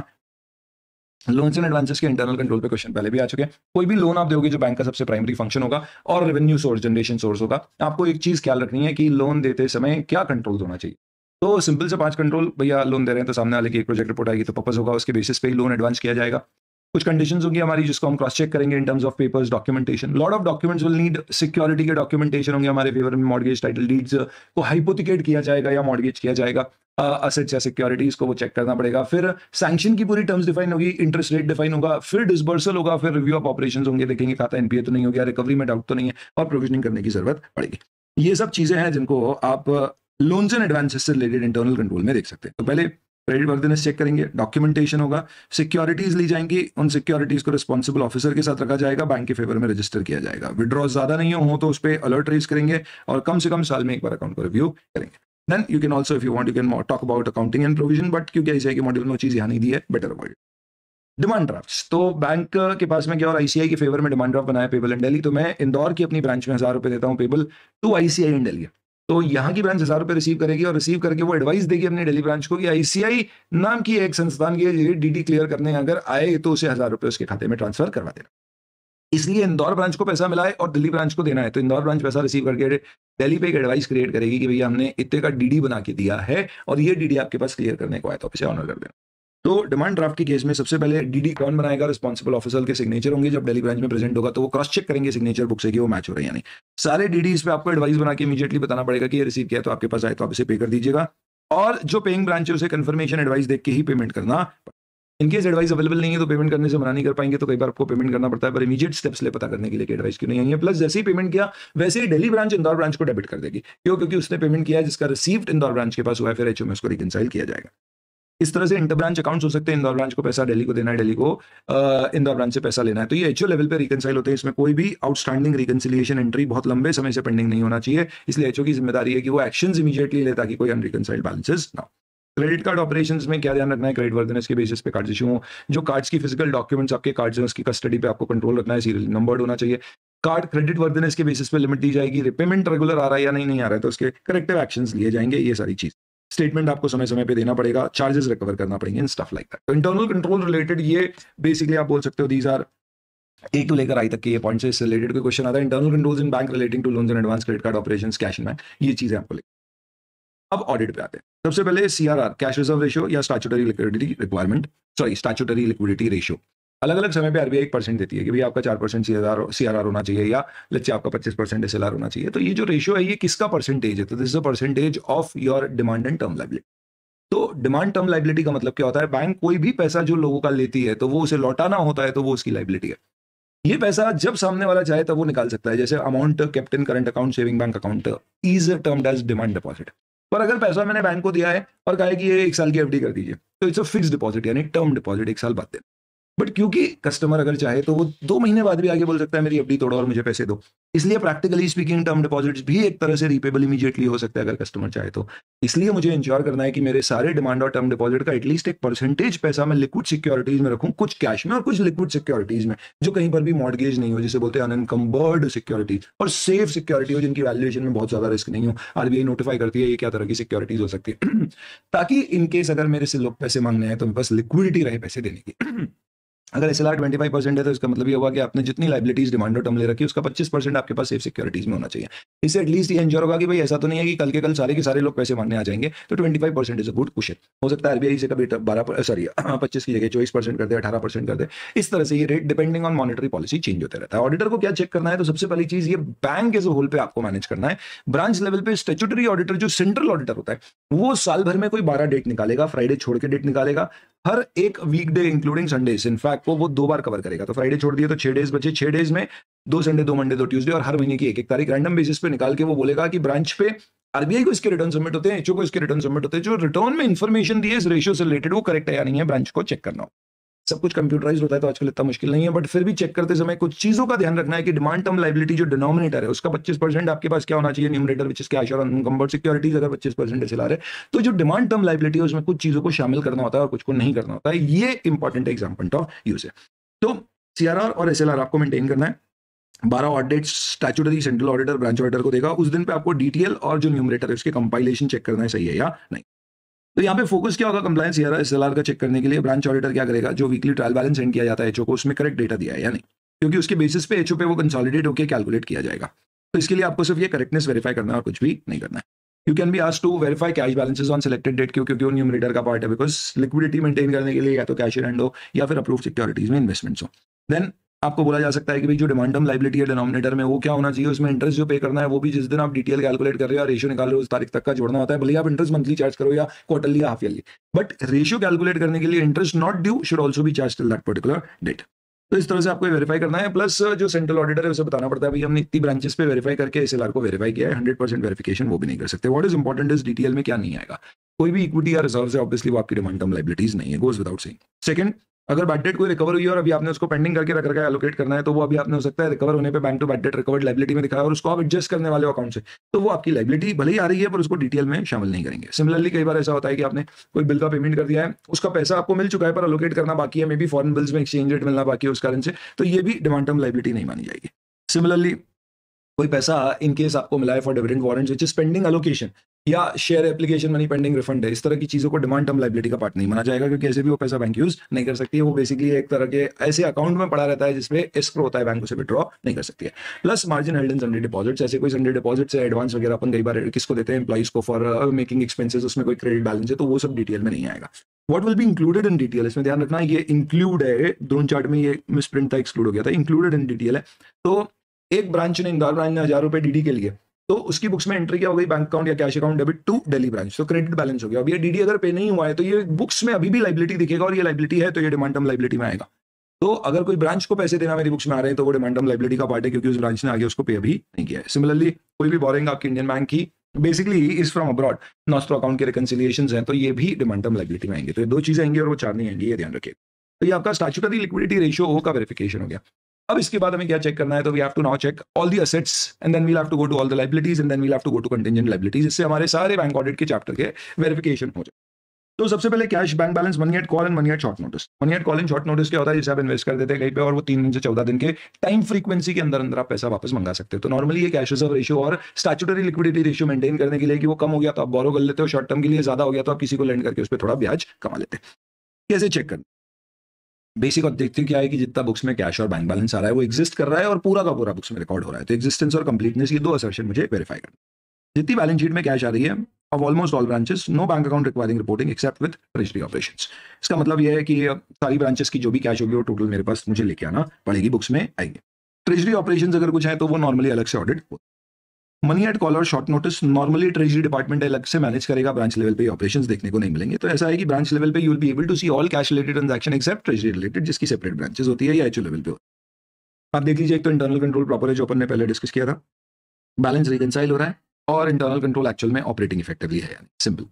लोन्स एंड एडवांसेस के इंटरनल कंट्रोल पे क्वेश्चन पहले भी आ चुके हैं। कोई भी लोन आप दोगे जो बैंक का सबसे प्राइमरी फंक्शन होगा और रेवेन्यू सोर्स, जनरेशन सोर्स होगा, आपको एक चीज ख्याल रखनी है कि लोन देते समय क्या कंट्रोल होना चाहिए। तो सिंपल से पांच कंट्रोल, भैया लोन दे रहे हैं तो सामने वाले की एक प्रोजेक्ट रिपोर्ट आएगी तो पर्पस होगा, उसके बेसिस पे ही लोन एडवांस किया जाएगा। कुछ कंडीशंस होंगी हमारी जिसको हम क्रॉस चेक करेंगे in terms of papers, documentation. Lot of documents will need security के डॉक्यूमेंटेशन होंगे हमारे फेवर में। मॉर्गेज टाइटल डीड्स को हाइपोथिकेट किया जाएगा या मॉर्गेज किया जाएगा, असेट्स या सिक्योरिटीज को वो चेक करना पड़ेगा। फिर सैंक्शन की पूरी टर्म्स डिफाइन होगी, इंटरेस्ट रेट डिफाइन होगा, फिर डिसबर्सल होगा, फिर रिव्यू ऑफ ऑपरेशंस होंगे, देखेंगे खाता एनपीए तो नहीं हो गया, रिकवरी में डाउट तो नहीं है और प्रोविजनिंग करने की जरूरत पड़ेगी। ये सब चीजें हैं जिनको आप लोन्स एंड एडवांसेस से रिलेटेड इंटरनल कंट्रोल में देख सकते हैं। तो पहले क्रेडिट वर्दिनेस चेक करेंगे, डॉक्यूमेंटेशन होगा, सिक्योरिटीज ली जाएंगी, उन सिक्योरिटीज को रिस्पॉन्सिबल ऑफिसर के साथ रखा जाएगा, बैंक के फेवर में रजिस्टर किया जाएगा। विड्रॉ ज्यादा नहीं हो तो उस पर अलर्ट रेज करेंगे और कम से कम साल में एक बार अकाउंट को रिव्यू करेंगे। Then you can also if you want you can talk about accounting and provision, but क्योंकि आईसीआई के मॉड्यूल में वो चीज यहाँ नहीं दी है, बेटर अवॉइड। डिमांड ड्राफ्ट्स, तो बैंक के पास में क्या और आईसीआई के फेवर में डिमांड ड्राफ्ट बनाया पेबल इन दिल्ली, तो मैं इंदौर की अपनी ब्रांच में हजार रुपए देता हूँ payable to ICI in Delhi. तो यहाँ की ब्रांच हजार रुपए रिसीव करेगी और रिसीव करके वो एडवाइस देगी अपनी दिल्ली ब्रांच को कि आईसीआई नाम की एक संस्थान की डीडी क्लियर करने अगर आए तो उसे हजार रुपए उसके खाते में ट्रांसफर करवा देना। इसलिए इंदौर ब्रांच को पैसा मिला है और दिल्ली ब्रांच को देना है, तो इंदौर ब्रांच पैसा रिसीव करके दिल्ली पे एक एडवाइस क्रिएट करेगी कि भैया हमने इतने का डीडी बना के दिया है और ये डीडी आपके पास क्लियर करने को आया, तो इसे ऑनर कर देना। तो डिमांड ड्राफ्ट के केस में सबसे पहले डीडी कौन बनाएगा, रिस्पॉन्सिबल ऑफिसर के सिग्नेचर होंगे, जब दिल्ली ब्रांच में प्रेजेंट होगा तो वो क्रॉस चेक करेंगे सिग्नेचर बुक से कि वो मैच हो रहे हैं या नहीं। सारे डीडीज पे आपको एडवाइस बना के इमीडिएटली बताना पड़ेगा कि ये रिसीव किया, तो आपके पास आए तो आप इसे पे कर दीजिएगा, और जो पेइंग ब्रांच है उसे कंफर्मेशन एडवाइस देख के ही पेमेंट करना। इनकेस एडवाइस अवेलेबल नहीं है तो पेमेंट करने से मना नहीं कर पाएंगे, तो कई बार आपको पेमेंट करना पड़ता है, पर इमीडिएट स्टेप्स ले पता करने के लिए कि एडवाइस क्यों नहीं आई है। प्लस जैसे ही पेमेंट किया वैसे ही दिल्ली ब्रांच इंदौर ब्रांच को डेबिट कर देगी, क्यों? क्योंकि उसने पेमेंट किया है जिसका रिसीव्ड इंदौर ब्रांच के पास हुआ है, फिर एचओ में उसको रिकंसाइल किया जाएगा। इस तरह से इंटर ब्रांच अकाउंट्स हो सकते हैं, इंदौर ब्रांच को पैसा दिल्ली को देना है, दिल्ली को इंदौर ब्रांच से पैसा लेना है, तो ये एचओ लेवल पे रिकंसाइल होते हैं। इसमें कोई भी आउटस्टैंडिंग रिकंसिलिएशन एंट्री बहुत लंबे समय से पेंडिंग नहीं होना चाहिए, इसलिए एचओ की जिम्मेदारी है कि वो एक्शंस इमीडिएटली ले ताकि कोई अनरिकंसाइल्ड बैलेंसेस ना हो। क्रेडिट कार्ड ऑपरेशंस में क्या ध्यान रखना है, क्रेडिट वर्दनेस के बेसिस पे कार्ड इशू हो, जो कार्ड्स की फिजिकल डॉक्यूमेंट्स आपके कार्ड्स हैं उसकी कस्टडी पे आपको कंट्रोल रखना है, सीरियल नंबर्ड होना चाहिए। कार्ड क्रेडिट वर्दनेस के बेसिस पे लिमिट दी जाएगी, रिपेमेंट रेगुलर आ रहा है या नहीं नहीं आ रहा है तो उसके करेक्टिव एक्शंस लिए जाएंगे, ये सारी चीज। स्टेटमेंट आपको समय समय पे देना पड़ेगा, चार्जेस रिकवर करना पड़ेंगे इन स्टफ लाइक दैट। तो इंटरनल कंट्रोल रिलेटेड ये बेसिकली आप बोल सकते हो दीज आर ए टू लेकर आई तक के ये पॉइंट्स से इससे रिलेटेड कोई क्वेश्चन आता है। Internal controls in bank relating to loans and advance credit card operations, cash in bank, ये चीजें आपको। अब ऑडिट पे आते हैं। सबसे पहले सीआरआर, कैश रिजर्व रेशियो या statutory liquidity requirement, sorry statutory liquidity ratio. अलग अलग समय पे आरबीआई एक परसेंट देती है कि भाई आपका चार परसेंट सीआरआर सीआरआर होना चाहिए या लेट्स से आपका पच्चीस परसेंट एसएलआर होना चाहिए। तो ये जो रेशियो है ये किसका परसेंटेज है, तो this is a percentage of your demand and term liability. तो डिमांड टर्म लायबिलिटी का मतलब क्या होता है, बैंक कोई भी पैसा जो लोगों का लेती है तो वो उसे लौटाना होता है, तो वो उसकी लायबिलिटी है। ये पैसा जब सामने वाला चाहे तब वो निकाल सकता है, जैसे amount kept in current account, saving bank account is termed as demand deposit. पर अगर पैसा मैंने बैंक को दिया है और कहा है कि ये एक साल की एफडी कर दीजिए, तो इट्स अ फिक्स्ड डिपॉजिट यानी टर्म डिपॉजिट, एक साल बाद देना। बट क्योंकि कस्टमर अगर चाहे तो वो दो महीने बाद भी आगे बोल सकता है मेरी एफडी तोड़ो और मुझे पैसे दो, इसलिए प्रैक्टिकली स्पीकिंग टर्म डिपॉजिट्स भी एक तरह से रीपेबल इमीडिएटली हो सकता है अगर कस्टमर चाहे तो। इसलिए मुझे इंश्योर करना है कि मेरे सारे डिमांड और टर्म डिपॉजिट का एटलीस्ट एक परसेंटेज पैसा मैं लिक्विड सिक्योरिटीज में रखूं, कुछ कैश में और कुछ लिक्विड सिक्योरिटीज में, जो कहीं पर भी मॉर्गेज नहीं हो, जिसे बोलते हैं अनएनकम्बर्ड सिक्योरिटीज, और सेफ सिक्योरिटी हो जिनकी वैल्यूएशन में बहुत ज्यादा रिस्क नहीं हो। आरबीआई नोटिफाई करती है ये क्या तरह की सिक्योरिटीज हो सकती है ताकि इनकेस अगर मेरे से लोग पैसे मांगने हैं तो मेरे पास लिक्विडिटी रहे पैसे देने की। अगर एसएलआर पच्चीस परसेंट है तो इसका मतलब ये होगा कि आपने जितनी लायबिलिटीज डिमांड और टर्म ले रखी है उसका पच्चीस परसेंट आपके पास सेफ सिक्योरिटीज में होना चाहिए। इससे एटलीस्ट ये एंश्योर होगा कि भाई ऐसा तो नहीं है कि कल के कल सारे के सारे लोग पैसे मांगने आ जाएंगे, तो पच्चीस percent is a good cushion. हो सकता है आरबीआई से कभी बारह सॉरी पच्चीस की जगह चौबीस परसेंट कर दे, अठारह परसेंट कर दे, इस तरह से ये rate depending on monetary policy change होता रहता है। ऑडिटर को क्या चेक करना है, तो सबसे पहली चीज ये बैंक एज अ होल पे आपको मैनेज करना है। ब्रांच लेवल पे स्टैट्यूटरी ऑडिटर जो सेंट्रल ऑडिटर होता है वो साल भर में कोई बारह डेट निकालेगा, फ्राइडे छोड़ के डेट निकालेगा, हर एक वीकडे इंक्लूडिंग संडेज, इनफैक्ट वो वो दो बार कवर करेगा। तो फ्राइडे छोड़ दिए तो छह डेज बचे, छह डेज में दो संडे, दो मंडे, दो ट्यूसडे, और हर महीने की एक एक तारीख रैंडम बेसिस पे निकाल के वो बोलेगा कि ब्रांच पे आरबीआई को इसके रिटर्न सबमिट होते हैं, एचओ को इसके रिटर्न सबमिट होते हैं, जो रिटर्न में इंफॉर्मेशन दी है इस रेशियो से रिलेटेड वो करेक्ट है या नहीं है, ब्रांच को चेक करना हो। सब कुछ कंप्यूटराइज होता है तो आजकल इतना मुश्किल नहीं है, बट फिर भी चेक करते समय कुछ चीजों का ध्यान रखना है कि डिमांड टर्म लायबिलिटी जो डिनोमिनेटर है उसका पच्चीस परसेंट आपके पास क्या होना चाहिए, न्यूमरेटर विच इज कैश और अनकम्बर्ड सिक्योरिटीज अगर पच्चीस परसेंट एसएलआर है, तो जो डिमांड टर्म लायबिलिटी है उसमें कुछ चीजों को शामिल करना होता है और कुछ को नहीं करना होता है। ये important exam point of view से। तो सीआरआर और एसएलआर आपको मेंटेन करना है। बारह audit statutory central auditor branch auditor को देगा, उस दिन पे आपको डीटीएल और जो न्यूमरेटर है उसके कंपाइलेशन चेक करना है सही है या नहीं। तो यहाँ पे फोकस क्या होगा, कंप्लायंस सीआरआर एसएलआर का चेक करने के लिए ब्रांच ऑडिटर क्या करेगा, जो वीकली ट्रायल बैलेंस सेंड किया जाता है एचओ को उसमें करेक्ट डेटा दिया है या नहीं, क्योंकि उसके बेसिस पे एचओ पे वो कंसोलिडेट होकर कैलकुलेट किया जाएगा। तो इसके लिए आपको सिर्फ ये करेक्टनेस वेरीफाई करना है और कुछ भी नहीं करना है। You can be asked to verify cash balances on selected date, क्योंकि वो न्यूमरेटर का पार्ट है, बिकॉज लिक्विडिटी मेंटेन करने के लिए या तो कैश इन हैंड हो या फिर अप्रूव सिक्योरिटीज में इन्वेस्टमेंट्स हो। देन आपको बोला जा सकता है कि भाई जो डिमांड टर्म लायबिलिटी है डिनोमिनेटर में वो क्या होना चाहिए, उसमें इंटरेस्ट जो पे करना है वो भी जिस दिन आप डिटेल कैलकुलेट कर रहे हो या रेशियो निकाल रहे हो उस तारीख तक का जोड़ना होता है, भले आप इंटरेस्ट मंथली चार्ज करो या क्वार्टरली या half yearly, but ratio calculate करने के लिए interest not due should also be charge till that particular date. तो इस तरह से आपको वेरीफाई करना है। प्लस जो सेंट्रल ऑडिटर है उसे बताना पड़ता है भाई हमने इतनी ब्रांचेस पे वेरीफाई करके एसएलआर को वेरीफाई किया है, हंड्रेड परसेंट वेरिफिकेशन वो भी नहीं कर सकते। What is important is detail में क्या नहीं आएगा, कोई भी इक्विटी या रिजर्व है ऑब्वियसली वो आपकी डिमांड टर्म लायबिलिटीज नहीं है, गोज विदाउट सेइंग। सेकंड, अगर बैड डेट कोई रिकवर हुई है और अभी आपने उसको पेंडिंग करके रख रखा है, एलोकेट करना है, तो वो अभी आपने हो सकता है रिकवर होने पे bank to bad debt recovered liability में दिखाया और उसको आप एडजस्ट करने वाले अकाउंट से, तो वो आपकी लायबिलिटी भले ही आ रही है पर उसको डिटेल में शामिल नहीं करेंगे। सिमिलरली कई बार ऐसा होता है कि आपने कोई बिल का पेमेंट कर दिया है, उसका पैसा आपको मिल चुका है पर एलोकेट करना बाकी है, मे बी फॉरेन बिल्स में एक्सचेंज रेट मिलना बाकी है उस कारण से, तो ये भी डिमांड टर्म लायबिलिटी नहीं मानी जाएगी। सिमिलरली कोई पैसा इन केस आपको मिला है for dividend warrants which is pending allocation, या share application money pending refund है, इस तरह की चीजों को डिमांड टर्म लाइबिलिटी का पार्ट नहीं माना जाएगा, क्योंकि ऐसे भी वो पैसा बैंक यूज नहीं कर सकती है। वो बेसिकली एक तरह के ऐसे अकाउंट में पड़ा रहता है जिसपे एस्क्रो होता है, बैंक उसे विड्रॉ नहीं कर सकती है। Plus margin held in sundry deposits, ऐसे कोई सन्डे डिपॉजिट्स है, एडवांस वगैरह अपन कई बार किसको देते हैं, एम्प्लॉइज को फॉर मेकिंग एक्सपेंसेस, उसमें कोई क्रेडिट बैलेंस है तो वो सब डिटेल में नहीं आएगा। What will be included in detail, इसमें ध्यान रखना ये इंक्लूड है, ड्रोन चार्ट में ये मिसप्रिंट था, एक्सक्लूड हो गया था, इंक्लूडेड इन डिटेल है। तो एक ब्रांच ने, इंदौर ब्रांच ने हजार रुपए डीडी के लिए, तो उसकी बुक्स में एंट्री क्या हो गई, बैंक अकाउंट या cash account debit to Delhi branch, तो क्रेडिट बैलेंस हो गया। अब ये डीडी अगर पे नहीं हुआ है तो ये बुक्स में अभी भी लाइबिलिटी दिखेगा, और ये लाइबिलिटी है तो ये डिमांड टर्म लाइबिलिटी में आएगा। तो अगर कोई ब्रांच को पैसे देना मेरी बुक्स में आ रहे हैं तो वो डिमांड टर्म लाइबिलिटी का पार्ट है, क्योंकि उस ब्रांच ने आगे उसको पे अभी नहीं किया है। सिमिलरली कोई भी बोरिंग आपकी इंडियन बैंक की basically is from abroad, nostro account के रिकंसिलिएशंस हैं, तो ये भी डिमांड टर्म लाइबिलिटी में आएंगे। तो ये दो चीजें आएंगी और वो चार नहीं आएंगी, ये ध्यान रखिए। तो ये आपका स्टैट्यूटरी लिक्विडिटी रेशियो का वेरिफिकेशन हो गया। अब इसके बाद हमें क्या चेक करना है, तो we have to now check all the assets and then we'll have to go to all the liabilities and then we'll have to go to contingent liabilities. इससे हमारे सारे बैंक ऑडिट के चैप्टर के verification हो जाए। तो सबसे पहले cash bank balance, money at call and money at short notice. Money at call and short notice क्या होता है, जैसे आप इन्वेस्ट कर देते हैं कहीं पे और वो तीन दिन से चौदह दिन के टाइम फ्रीक्वेंसी के अंदर अंदर आप पैसा वापस मंगा सकते हो। तो नॉर्मली ये कैश रिजर्व रेशियो और स्टैट्यूटरी लिक्विडिटी रेशियो मेंटेन करने के लिए कि वो कम हो गया तो आप बोरो कर लेते हो, शॉर्ट टर्म के लिए ज्यादा हो गया तो आप किसी को लेंड करके उस पर थोड़ा ब्याज कमा लेते हैं। कैसे चेक करना, बेसिक ऑब्जेक्टिव क्या है कि जितना बुक्स में कैश और बैंक बैलेंस आ रहा है वो एग्जिस्ट कर रहा है और पूरा का पूरा बुक्स में रिकॉर्ड हो रहा है। तो एग्जिस्टेंस और कंप्लीटनेस, ये दो असर्शन मुझे वेरीफाई करना। जितनी बैलेंस शीट में कैश आ रही है of almost all branches, no bank account requiring reporting except with treasury operations. इसका मतलब यह है कि सारी ब्रांचेस की जो भी कैश होगी वो टोटल मेरे पास मुझे लेके आना पड़ेगी, बुक्स में आएंगे। ट्रेजरी ऑपरेशंस अगर कुछ है तो वो नॉर्मली अलग से ऑडिट होता है। मनी एट कॉल और short notice normally treasury department अलग से मैनेज करेगा, ब्रांच लेवल पे ऑपरेशंस देखने को नहीं मिलेंगे। तो ऐसा है कि ब्रांच लेवल पे you will be able to see all cash related transaction except treasury related, जिसकी सेपरेट ब्रांचेस होती है या एचओ लेवल पे होती है। आप देख लीजिए, एक तो इंटरनल कंट्रोल प्रॉपर है जो अपन ने पहले डिस्कस किया था, बैलेंस रिकंसाइल हो रहा है और इंटरनल कंट्रोल एक्चुअल में ऑपरेटिंग इफेक्टिवली है, यानी सिंपल।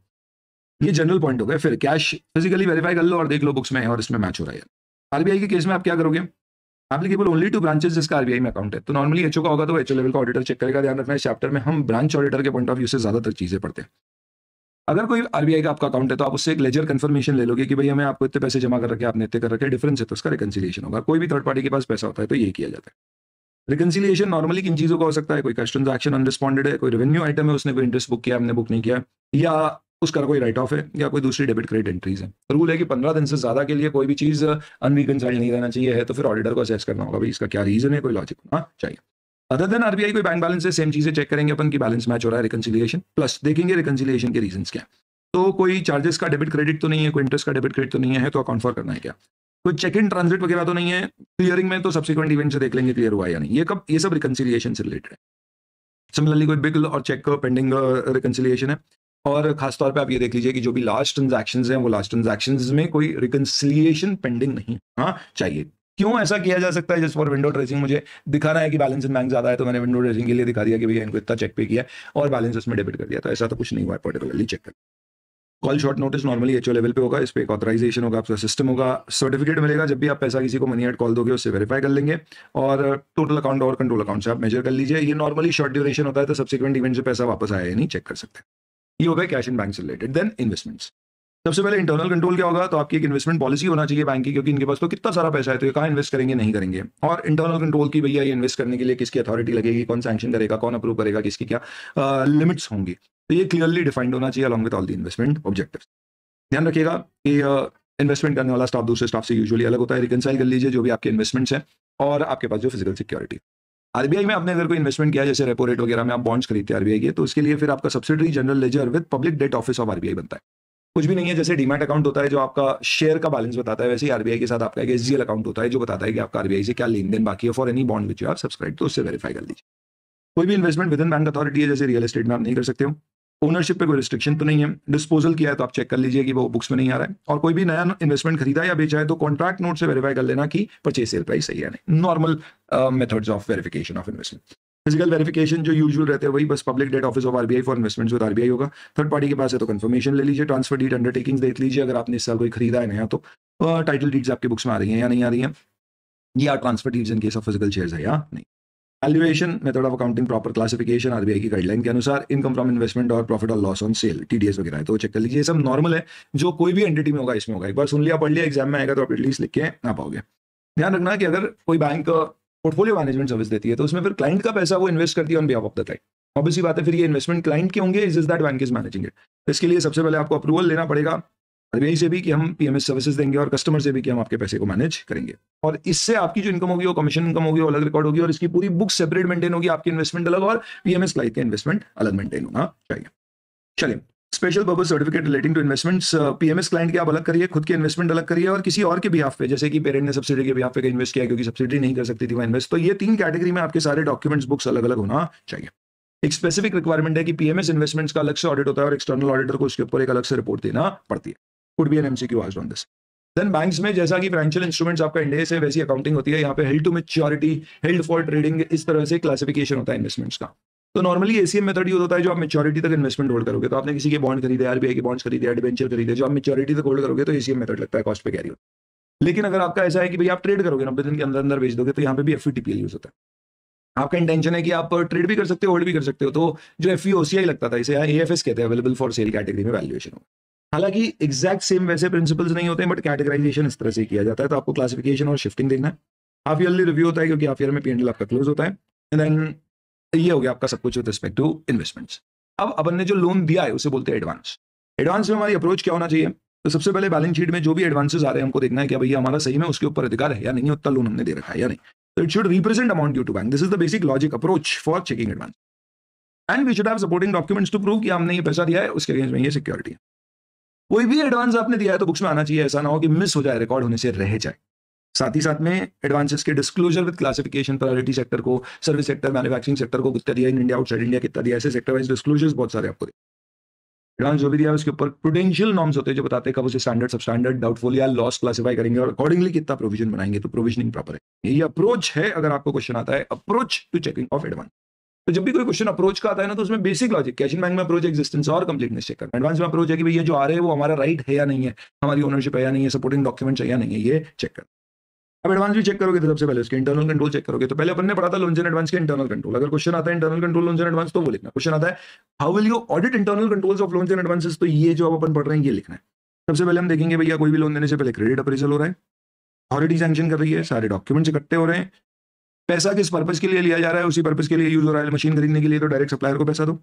ये जनरल पॉइंट हो गया। फिर कैश फिजिकली वेरीफाई कर लो और देख लो बुक्स में है और इसमें मैच हो रहा है। आरबीआई के केस में आप क्या करोगे, एप्लीकेबल ओनली टू ब्रांचेस जिसका आरबीआई में अकाउंट है। तो नॉर्मली एचओ का होगा तो एचओ लेवल का ऑडिटर चेक करेगा। ध्यान रखना है इस चैप्टर में हम ब्रांच ऑडिटर के पॉइंट ऑफ व्यू से ज्यादातर चीजें पढ़ते हैं। अगर कोई आरबीआई का आपका अकाउंट है तो आप उससे एक लेजर कंफर्मेशन ले लोगे कि भाई हमें आपको इतने पैसे जमा कर रखे, आपने इतने कर रखे, डिफरेंस है तो उसका रिकंसिलिएशन होगा। कोई भी थर्ड पार्टी के पास पैसा होता है तो यही किया जाता है। रिकंसिलिएशन नॉर्मली किन चीजों का हो सकता है, कोई कैश ट्रांजैक्शन अनरिस्पॉन्डेड है, कोई रेवेन्यू आइटम है, उसने कोई इंटरेस्ट बुक किया, हमने बुक नहीं किया, या उसका कोई राइट ऑफ है, या कोई दूसरी डेबिट क्रेडिट एंट्रीज है। रूल है कि पंद्रह दिन से ज्यादा के लिए कोई भी चीज अनरिकंसाइल्ड नहीं रहना चाहिए है, तो फिर ऑडिटर को असेस करना होगा भाई इसका क्या रीजन है, कोई लॉजिक होना चाहिए। अदर देन आरबीआई कोई बैंक बैलेंस से सेम चीजें चेक करेंगे अपन की बैलेंस मैच हो रहा है, रिकंसिलिएशन प्लस देखेंगे रिकंसिलिएशन के रीजंस क्या। तो कोई चार्जेस का डेबिट क्रेडिट तो नहीं है, कोई इंटरेस्ट का डेबिट क्रेडिट तो नहीं है, तो अकाउंट फॉर करना है क्या, कोई चेक इन ट्रांजिट वगैरह तो नहीं है। क्लियरिंग में तो सब्सिक्वेंट इवेंट से देख लेंगे क्लियर हुआ या नहीं, ये कब, ये सब रिकंसिलिएशन से रिलेटेड है। सिमिलरली कोई बिल और चेक पेंडिंग रिकंसिलिएशन है, और खासतौर पे आप ये देख लीजिए कि जो भी लास्ट ट्रांजैक्शंस हैं वो लास्ट ट्रांजैक्शंस में कोई रिकंसिलिएशन पेंडिंग नहीं हाँ चाहिए। क्यों ऐसा किया जा सकता है, जस्ट फॉर विंडो ड्रेसिंग, मुझे दिखाना है कि बैलेंस इन बैंक ज्यादा है तो मैंने विंडो ड्रेसिंग के लिए दिखा दिया कि भैया इनको इतना चेक पे किया और बैलेंस उसमें डेबिट कर दिया, तो ऐसा तो कुछ नहीं हुआ है, पर्टिकुलरली चेक कर। Call short notice normally HO level पे होगा, इस पे एक ऑथराइजेशन होगा, आपका सिस्टम होगा, सर्टिफिकेट मिलेगा जब भी आप पैसा किसी को मनी एट कॉल दोगे उससे वेरीफाई कर लेंगे, और टोटल अकाउंट और कंट्रोल अकाउंट से आप मेजर कर लीजिए। ये नॉर्मली शॉर्ट ड्यूरेशन होता है तो सब्सिक्वेंट इवेंट से पैसा वापस आया या नहीं चेक कर सकते हैं। ये हो गया कैश एंड बैंक से रिलेटेड। देन इन्वेस्टमेंट्स, सबसे पहले इंटरनल कंट्रोल क्या होगा, तो आपकी एक इन्वेस्टमेंट पॉलिसी होना चाहिए बैंक की, क्योंकि इनके पास तो कितना सारा पैसा है तो ये कहाँ इन्वेस्ट करेंगे, नहीं करेंगे। और इंटरनल कंट्रोल की भैया ये इन्वेस्ट करने के लिए किसकी अथॉरिटी लगेगी, कौन सैंक्शन करेगा, कौन अप्रूव करेगा, किसकी क्या लिमिट्स होंगी, तो ये क्लियरली डिफाइंड होना चाहिए along with all the investment objectives. ध्यान रखिएगा कि इन्वेस्टमेंट करने वाला स्टाफ दूसरे स्टाफ से यूजुअली अलग होता है। रिकंसाइल कर लीजिए जो भी आपके इन्वेस्टमेंट्स हैं और आपके पास जो फिजिकल सिक्योरिटी। आरबीआई में आपने अगर कोई इन्वेस्टमेंट किया, जैसे रेपो रेट वगैरह में आप बॉन्ड्स खरीदते हैं आरबीआई के, तो उसके लिए फिर आपका subsidiary general ledger with public debt office of RBI बनता है। कुछ भी नहीं है, जैसे डीमैट अकाउंट होता है जो आपका शेयर का बैलेंस बताता है, वैसे ही आरबीआई के साथ आपका एक एसजीएल अकाउंट होता है जो बताता है कि आपका आरबीआई से क्या लेन देन बाकी है for any bond which you have subscribe, तो उससे वेरीफाई कर लीजिए। कोई भी investment within bank authority है, जैसे रियल एस्टेट में आप नहीं कर सकते हो। ओनरशिप पे कोई रिस्ट्रिक्शन तो नहीं है। डिस्पोजल किया है तो आप चेक कर लीजिए कि वो बुक्स में नहीं आ रहा है। और कोई भी नया इन्वेस्टमेंट खरीदा या बेचा है तो कॉन्ट्रैक्ट नोट से वेरीफाई कर लेना कि परचेज सेल प्राइस सही है नहीं। Normal methods of verification of investment. Physical verification जो यूजुअल रहते हैं वही बस public debt office of RBI for investments with RBI होगा। थर्ड पार्टी के पास है तो कंफर्मेशन ले लीजिए। ट्रांसफर डीड अंडरटेकिंग्स देख लीजिए अगर आपने इस साल कोई खरीदा है नया तो टाइटल डीड्स आपके बुक्स में आ रही हैं या नहीं आ रही हैं, या transfer deeds in case of physical shares है या नहीं। Valuation, method of accounting, proper classification RBI की गाइडलाइन के अनुसार, इनकम फ्रॉम इन्वेस्टमेंट और प्रॉफिट और लॉस ऑन सेल टीडीएस वगैरह है तो चेक कर लीजिए। ये सब नॉर्मल है, जो कोई भी एंटिटी में होगा इसमें होगा। एक बार सुन लिया पढ़ लिया, एग्जाम में आएगा तो आप एटलीस्ट लिख के आ पाओगे। ध्यान रखना कि अगर कोई बैंक पोर्टफोलियो मैनेजमेंट सर्विस देती है तो उसमें फिर क्लाइंट का पैसा वो इन्वेस्ट करती है on behalf of the client. Obviously बात है, फिर ये इन्वेस्टमेंट क्लाइंट के होंगे, is is that bank is managing it. इसके लिए सबसे पहले आपको अप्रूवल लेना पड़ेगा आरबीआई से भी कि हम पीएमएस सर्विसेज देंगे, और कस्टमर से भी कि हम आपके पैसे को मैनेज करेंगे। और इससे आपकी जो इनकम होगी वो कमीशन इनकम होगी, वो अलग रिकॉर्ड होगी, और इसकी पूरी बुक सेपरेट मेंटेन होगी, आपकी इन्वेस्टमेंट अलग और पीएमएस क्लाइंट के इन्वेस्टमेंट अलग मेंटेन होना चाहिए। चलिए, special purpose certificate relating to investments, PMS client के आप अलग करिए, खुद के इन्वेस्टमेंट अलग करिए, और किसी और के बिहाफ पे, जैसे कि पेरेंट ने सब्सिडी के बिहाफ पे इन्वेस्ट किया क्योंकि सब्सिडी नहीं कर सकती थी वो इन्वेस्ट, तो ये तीन कैटेगरी में आपके सारे डॉक्यूमेंट्स बुक्स अलग अलग होना चाहिए। एक स्पेसिफिक रिक्वायरमेंट है कि पीएमएस इन्वेस्टमेंट्स का अलग से ऑडिट होता है और एक्सटर्नल ऑडिटर को उसके ऊपर एक अलग से रिपोर्ट देना पड़ती है। Could be an MCQ asked on this. Then banks में जैसा कि फाइनेंशियल इंस्ट्रूमेंट्स आपका इंडेक्स है वैसी अकाउंटिंग होती है, यहाँ पे held to maturity, held for trading, इस तरह से क्लासिफिकेशन होता है इन्वेस्टमेंट्स का। तो नॉर्मली एसीएम मेथड यूज होता है जो आप मैच्योरिटी तक इन्वेस्टमेंट होल्ड करोगे, तो आपने किसी के बॉन्ड खरीदे, आरबीआई के बॉन्ड्स खरीदे, डिबेंचर खरीदे, जो आप मैच्योरिटी तक होल्ड करोगे तो एसीएम मेथड लगता है, कॉस्ट पे कैरी होता है। लेकिन अगर आपका ऐसा है कि भाई आप ट्रेड करोगे, नब्बे दिन के अंदर अंदर बेच दोगे, तो यहाँ पे भी एफईटीपीएल यूज होता है। आपका इंटेंशन है कि आप ट्रेड भी कर सकते हो, होल्ड भी कर सकते हो, तो जो एफईओसीआई लगता था, इसे एएफएस कहते हैं, अवेलेबल फॉर सेल कैटेगरी में वैल्यूएशन हो। हालांकि एग्जैक्ट सेम वैसे प्रिंसिपल्स नहीं होते हैं, बट कैटेगराइजेशन इस तरह से किया जाता है। तो आपको क्लासिफिकेशन और शिफ्टिंग देखना है। हाफ ईयरली रिव्यू होता है क्योंकि हाफ ईयर में पीएनएल आपका क्लोज होता है। एंड देन ये हो गया आपका सब कुछ विद रिस्पेक्ट टू इन्वेस्टमेंट्स। अब अपन ने जो लोन दिया है उसे बोलते हैं एडवांस। एडवांस में हमारी अप्रोच क्या होना चाहिए? तो सबसे पहले बैलेंस शीट में जो भी एडवांसेस आ रहे हैं हमको देखना है कि भैया हमारा सही में उसके ऊपर अधिकार है या नहीं, उतना लोन हमने दे रखा है या नहीं। तो it should represent amount due to bank. This is the basic logic approach for checking advance. And we should have supporting documents to prove कि हमने ये पैसा दिया है, उसके अगेंस्ट में ये सिक्योरिटी है। कोई भी एडवांस आपने दिया है तो बुक्स में आना चाहिए, ऐसा ना हो कि मिस हो जाए, रिकॉर्ड होने से रह जाए। साथ ही साथ में एडवांसेस के disclosure with classification, priority sector को, सर्विस सेक्टर, मैन्युफैक्चरिंग सेक्टर को कितना दिया, इन इंडिया, आउटसाइड इंडिया कितना दिया, ऐसे सेक्टर वाइज डिस्क्लोजर्स बहुत सारे आपको। एडवांस जो भी दिया है उसके ऊपर प्रूडेंशियल नॉर्म्स होते हैं जो बताते हैं कब उसे स्टैंडर्ड, सब स्टैंडर्ड, डाउटफुल या लॉस क्लासिफाई करेंगे और अकॉर्डिंगली कितना प्रोविजन बनाएंगे। तो प्रोविजनिंग प्रॉपर है, यही अप्रोच है। अगर आपको क्वेश्चन आता है approach to checking of advance, तो जब भी कोई क्वेश्चन अप्रोच का आता है ना, तो उसमें basic logic, cash in bank में अप्रोच एग्जिस्टेंस और कंप्लीटनेस चेक करना। एडवांस में अप्रोच है कि भैया जो आ रहे हैं वो हमारा राइट है या नहीं है, हमारी ओनरशिप है या नहीं है, सपोर्टिंग डॉक्यूमेंट है या नहीं है, ये चेक करना। अब एडवांस भी चेक करोगे तो सबसे पहले उसके इंटरनल कंट्रोल चेक करोगे। तो पहले अपन ने पढ़ा था लोन्स एंड एडवांस के इंटरनल कंट्रोल। अगर क्वेश्चन आता है internal control loans and advance, तो वो लिखना। क्वेश्चन आता है how will you audit internal controls of loans and advances, तो ये जो अब अपन पढ़ रहे हैं ये लिखना है। सबसे पहले हम देखेंगे भैया कोई भी लोन देने से पहले क्रेडिट अप्रेजल हो रहा है, अथॉरिटी सैंक्शन कर रही है, सारे डॉक्यूमेंट्स इकट्ठे हो रहे हैं, पैसा किस पर्पज के लिए लिया जा रहा है उसी पर्पज के लिए यूज हो रहा है। मशीन खरीदने के लिए तो डायरेक्ट सप्लायर को पैसा दो।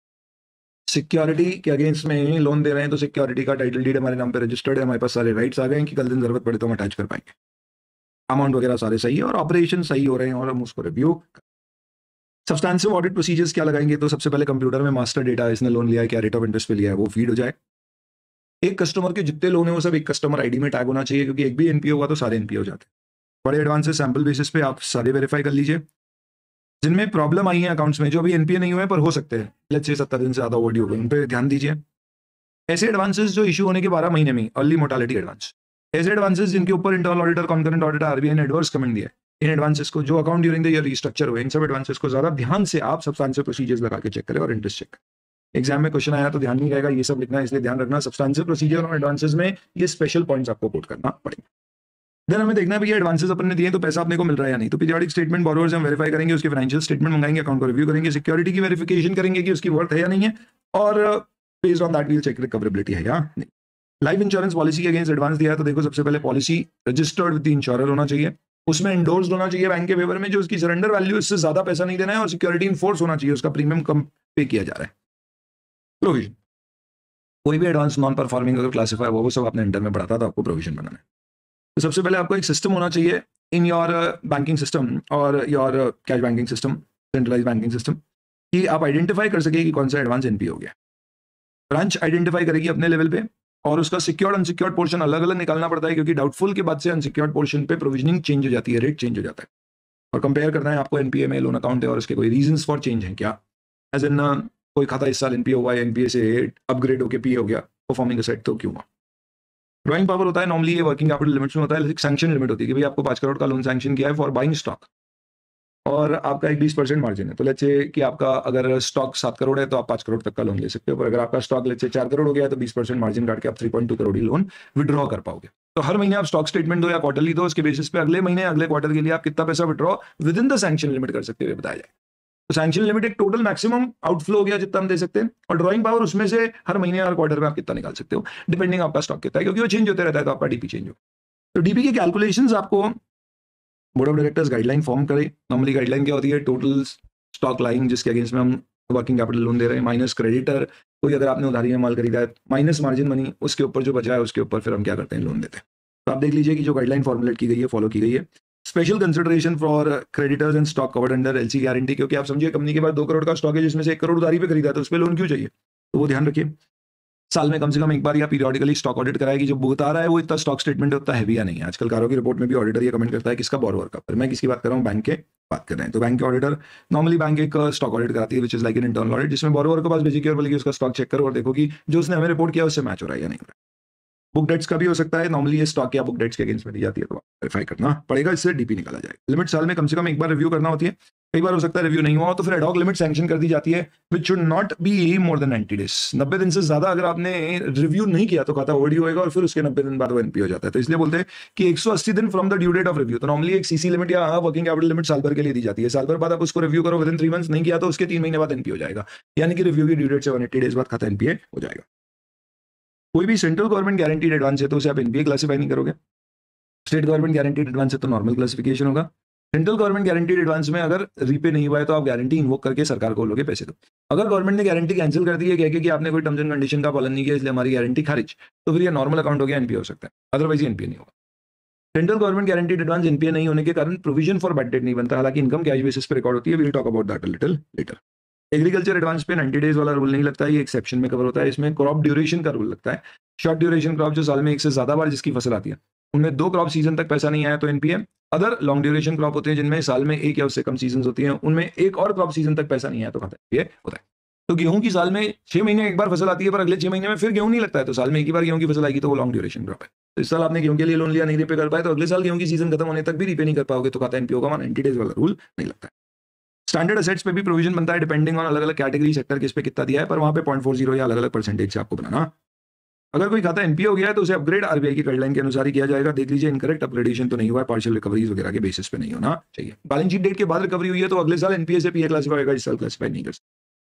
सिक्योरिटी के अगेंस्ट में लोन दे रहे हैं तो सिक्योरिटी का टाइटल डीड हमारे नाम पे रजिस्टर्ड है, हमारे पास सारे राइट्स आ गए हैं कि कल दिन जरूरत पड़े तो हम अटैच कर पाएंगे। अमाउंट वगैरह सारे सही है और ऑपरेशन सही हो रहे हैं और हम उसको रिव्यू। सब्सटेंसिव ऑडिट प्रोसीजर्स क्या लगाएंगे? तो सबसे पहले कंप्यूटर में मास्टर डेटा, इसने लोन लिया है, क्या रेट ऑफ इंटरेस्ट पे लिया है, वो फीड हो जाए। एक कस्टमर के जितने लोन है वो सब एक कस्टमर आईडी में टैग होना चाहिए, क्योंकि एक भी एनपीए हुआ तो सारे एनपीए हो जाते हैं। बड़े एडवांसेस सैंपल बेसिस पे आप सारे वेरीफाई कर लीजिए। जिनमें प्रॉब्लम आई है अकाउंट्स में, जो अभी एनपीए नहीं हुए पर हो सकते हैं, लेट्स से सत्तर दिन से ज्यादा ओवरड्यू हो, उन पे ध्यान दीजिए। ऐसे एडवांसेस जो इशू होने के बारह महीने में, अर्ली मोर्टालिटी एडवांस, ऐसे एडवांसेस जिनके ऊपर internal auditor, concurrent auditor, RBI ने एडवर्स कमेंट दिया है, इन एडवांसेस को, जो account during the year restructure हुए, इन सब एडवांसेस को ज्यादा ध्यान से आप सब्सटेंशियल प्रोसीजर्स लगा के चेक करें और इंटरेस्ट चेक करें। एग्जाम में क्वेश्चन आया तो ध्यान नहीं रहेगा, ये सब लिखना है, इसलिए ध्यान रखना सब्सटेंशियल प्रोसीजर और एडवांसेस में ये स्पेशल पॉइंट्स आपको कोट करना पड़ेगा। देन हमें देखना है भैया एडवांसेस अपन ने दिए तो पैसा अपने को मिल रहा है या नहीं। तो पीरियोडिक स्टेटमेंट बोरोवर्स हम वेरीफाई करेंगे, उसके फाइनेंशियल स्टेटमेंट मंगाएंगे, अकाउंट को रिव्यू करेंगे, सिक्योरिटी की वेरिफिकेशन करेंगे कि उसकी वर्थ है या नहीं है, और based on that we'll check recoverability है या नहीं। लाइफ इंश्योरेंस पॉलिसी के अगेंस्ट एडवांस दिया है तो देखो सबसे पहले policy registered with the insurer होना चाहिए, उसमें इंडोर्स्ड होना चाहिए बैंक के फेवर में, जो उसकी सरेंडर वैल्यू इससे ज्यादा पैसा नहीं देना है, और सिक्योरिटी इन फोर्स होना चाहिए, उसका प्रीमियम कम पे किया जा रहा है। प्रोविजन, कोई भी एडवांस नॉन परफॉर्मिंग अगर क्लासिफाई हुआ, वो सब आपने इंटर में पढ़ा था, तो आपको प्रोविजन बनाना है। तो सबसे पहले आपको एक सिस्टम होना चाहिए इन योर बैंकिंग सिस्टम और your cash banking system, centralise banking system, कि आप आइडेंटिफाई कर सके कि कौन सा एडवांस एनपीए हो गया। ब्रांच आइडेंटिफाई करेगी अपने लेवल पे, और उसका सिक्योर्ड अनसिक्योर्ड पोर्शन अलग अलग निकालना पड़ता है, क्योंकि डाउटफुल के बाद से अनसिक्योर्ड पोर्शन पे प्रोविजनिंग चेंज हो जाती है, रेट चेंज हो जाता है, और कंपेयर करना है आपको एनपीए में लोन अकाउंट है और उसके कोई रीजंस फॉर चेंज है क्या। एज इन कोई खाता इस साल एनपीए हुआ है, एनपीए से अपग्रेड होकर पीए हो गया, परफॉर्मिंग असेट, तो क्यों हुआ। ड्राइंग पावर होता है नॉर्मली, ये वर्किंग कैपिटल लिमिट्स में होता है। सैंक्शन लिमिट होती है कि भाई आपको पाँच करोड़ का लोन सैंक्शन किया है फॉर बाइंग स्टॉक, और आपका एक बीस परसेंट मार्जिन है, तो लेट्स से कि आपका अगर स्टॉक सात करोड़ है तो आप पाँच करोड़ तक का लोन ले सकते हो, पर अगर आपका स्टॉक लेट्स से चार करोड़ हो गया है तो बीस परसेंट मार्जिन काट के आप तीन पॉइंट दो करोड़ ही लोन विड्रॉ कर पाओगे। तो हर महीने आप स्टॉक स्टेटमेंट दो या क्वार्टरली दो, उसके बेसिस पे अगले महीने अगले क्वार्टर के लिए आप कितना पैसा withdraw within the sanction limit कर सकते हुए बताया जाए। तो सैंक्शन लिमिट एक टोटल मैक्सिमम आउटफ्लो हो गया जितना हम दे सकते हैं, और ड्रॉइंग पावर उसमें से हर महीने हर क्वार्टर में आप कितना निकाल सकते हो, डिपेंडिंग आपका स्टॉक कितना है, क्योंकि वो चेंज होते रहता है, तो आपका डीपी चेंज हो। तो डीपी के कैलकुलेशंस आपको board of directors guideline form करे। नॉर्मली गाइडलाइन क्या होती है? टोटल स्टॉक लाइन जिसके अगेंस्ट में हम वर्किंग कैपिटल लोन दे रहे हैं, माइनस क्रेडिटर, कोई अगर आपने उधारी में माल खरीदा है, माइनस मार्जिन मनी, उसके ऊपर जो बचा है उसके ऊपर फिर हम क्या करते हैं, लोन देते हैं। तो आप देख लीजिए कि जो गाइडलाइन फॉर्मुलेट की गई है, फॉलो की गई है। Special consideration for creditors and stock covered under LC guarantee, क्योंकि आप समझिए कंपनी के पास दो करोड़ का स्टॉक है जिसमें से एक करोड़ उधारी पे खरीदा है, तो उस पर लोन क्यों चाहिए, तो वो ध्यान रखिए। साल में कम से कम एक बार या पीरियोडिकली स्टॉक ऑडिट कराए कि जो भुगता रहा है वो इतना स्टॉक स्टेटमेंट उतना हैवी या नहीं है। आजकल कारों की रिपोर्ट में भी ऑडिटर ये कमेंट करता है किसका, बोरोवर का। पर मैं किसकी बात कर रहा हूँ, बैंक के बात कर रहे हैं। तो बैंक के ऑडिटर नॉर्मली बैंक एक स्टॉक ऑडिट कराती है which is like an internal audit, जिसमें बोरोवर के पास भेजी और बोली उसका स्टॉक चेक करो और देखो कि जो उसने हमें रिपोर्ट किया उससे मैच हो रहा है या नहीं हो रहा है। बुक डेट्स का भी हो सकता है, नॉर्मली ये स्टॉक या बुक डेट्स के अगेंस्ट में दी जाती है, तो वेरीफाई करना पड़ेगा, इससे डीपी निकाला जाएगा। लिमिट साल में कम से कम एक बार रिव्यू करना होती है, कई बार हो सकता है रिव्यू नहीं हुआ तो फिर एडॉक लिमिट सैंक्शन कर दी जाती है which should not be more than ninety days. नब्बे दिन से ज्यादा अगर आपने रिव्यू नहीं किया तो खाता ओवरड्यू होएगा और फिर उसके नब्बे दिन बाद वो एनपी हो जाता है। तो इसलिए बोलते हैं कि एक सौ अस्सी दिन from the due date of review. तो नॉर्मली एक सीसी लिमिट या वर्किंग कैपिटल लिमिट साल भर के लिए दी जाती है। साल भर बाद आप उसको रिव्यू करो, विद इन थ्री मंथ्स नहीं किया तो उसके तीन महीने बाद एनपी हो जाएगा, यानी कि रिव्यू की ड्यू डेट से वन एट्टी डेज बाद खाता एनपीए हो जाएगा। कोई भी सेंट्रल गवर्नमेंट गारंटीड एडवांस है तो उसे आप एनपीए क्लासिफाई नहीं करोगे। स्टेट गवर्नमेंट गारंटीड एडवांस है तो नॉर्मल क्लासिफिकेशन होगा। सेंट्रल गवर्नमेंट गारंटीड एडवांस में अगर रीपे नहीं हुआ है तो आप गारंटी इन्वोक करके सरकार को लोगे पैसे दो। अगर गवर्नमेंट ने गारंटी कैंसिल कर दी है, कह के कि आपने कोई टर्म्स एंड कंडीशन का पालन नहीं किया इसलिए हमारी गारंटी खारिज, तो फिर ये नॉर्मल अकाउंट हो गया, एनपीए हो सकता है, अदरवाइज एनपीए नहीं होगा। Central government guaranteed advance NPA नहीं होने के कारण प्रोविजन फॉर बैड डेट नहीं बनता, हालांकि इनकम कैश बेसिस पे रिकॉर्ड होती है। We will talk about that a little later. Agriculture advance पे नाइंटी डेज वाला रूल नहीं लगता है, ये एक्सेप्शन में कवर होता है। इसमें क्रॉप ड्यूरेशन का रूल लगता है। शॉर्ट ड्यूरेशन क्रॉप जो साल में एक से ज्यादा बार जिसकी फसल आती है, उनमें दो क्रॉप सीजन तक पैसा नहीं आया तो NPA. Other long duration crop होते हैं जिनमें साल में एक या उससे कम सीजन होती हैं, उनमें एक और क्रॉप सीजन तक पैसा नहीं आया तो खाता है, ये होता है। तो गेहूं की साल में छह महीने एक बार फसल आती है पर अगले छह महीने में फिर गेहूं नहीं लगता है, तो साल में एक ही बार गेहूं की फसल आएगी तो वो लॉन्ग ड्यूरेशन क्रॉप है। तो इस साल आपने गेहूं के लिए लोन लिया, नहीं रिपे कर पाए तो अगले साल गेहूं की सीजन खत्म होने तक भी रिपे नहीं कर पाओगे तो खाता एनपीए होगा। वहाँ नाइंटी डेज वाला रूल नहीं लगता है। स्टैंडर्ड असेट्स पे भी प्रोविजन बनता है डिपेंडिंग ऑन अलग अलग कैटेगरी सेक्टर किस पे कितना दिया है, पर वहां पे पॉइंट फोर जीरो या अलग अलग परसेंटेज से आपको बनाना। अगर कोई खाता एनपीए हो गया है तो उसे अपग्रेड आरबीआई की गाइडलाइन के अनुसार ही किया जाएगा। देख लीजिए इनकरेक्ट अपग्रेडेशन तो नहीं हुआ है, पार्शियल रिकवरीज वगैरह के बेसिस पे नहीं होना चाहिए। बैलेंस शीट डेट के बाद रिकवरी हुई है तो अगले साल एनपीए से पीए क्लासिफाई होगा, इस साल क्लासिफाई नहीं कर सकता।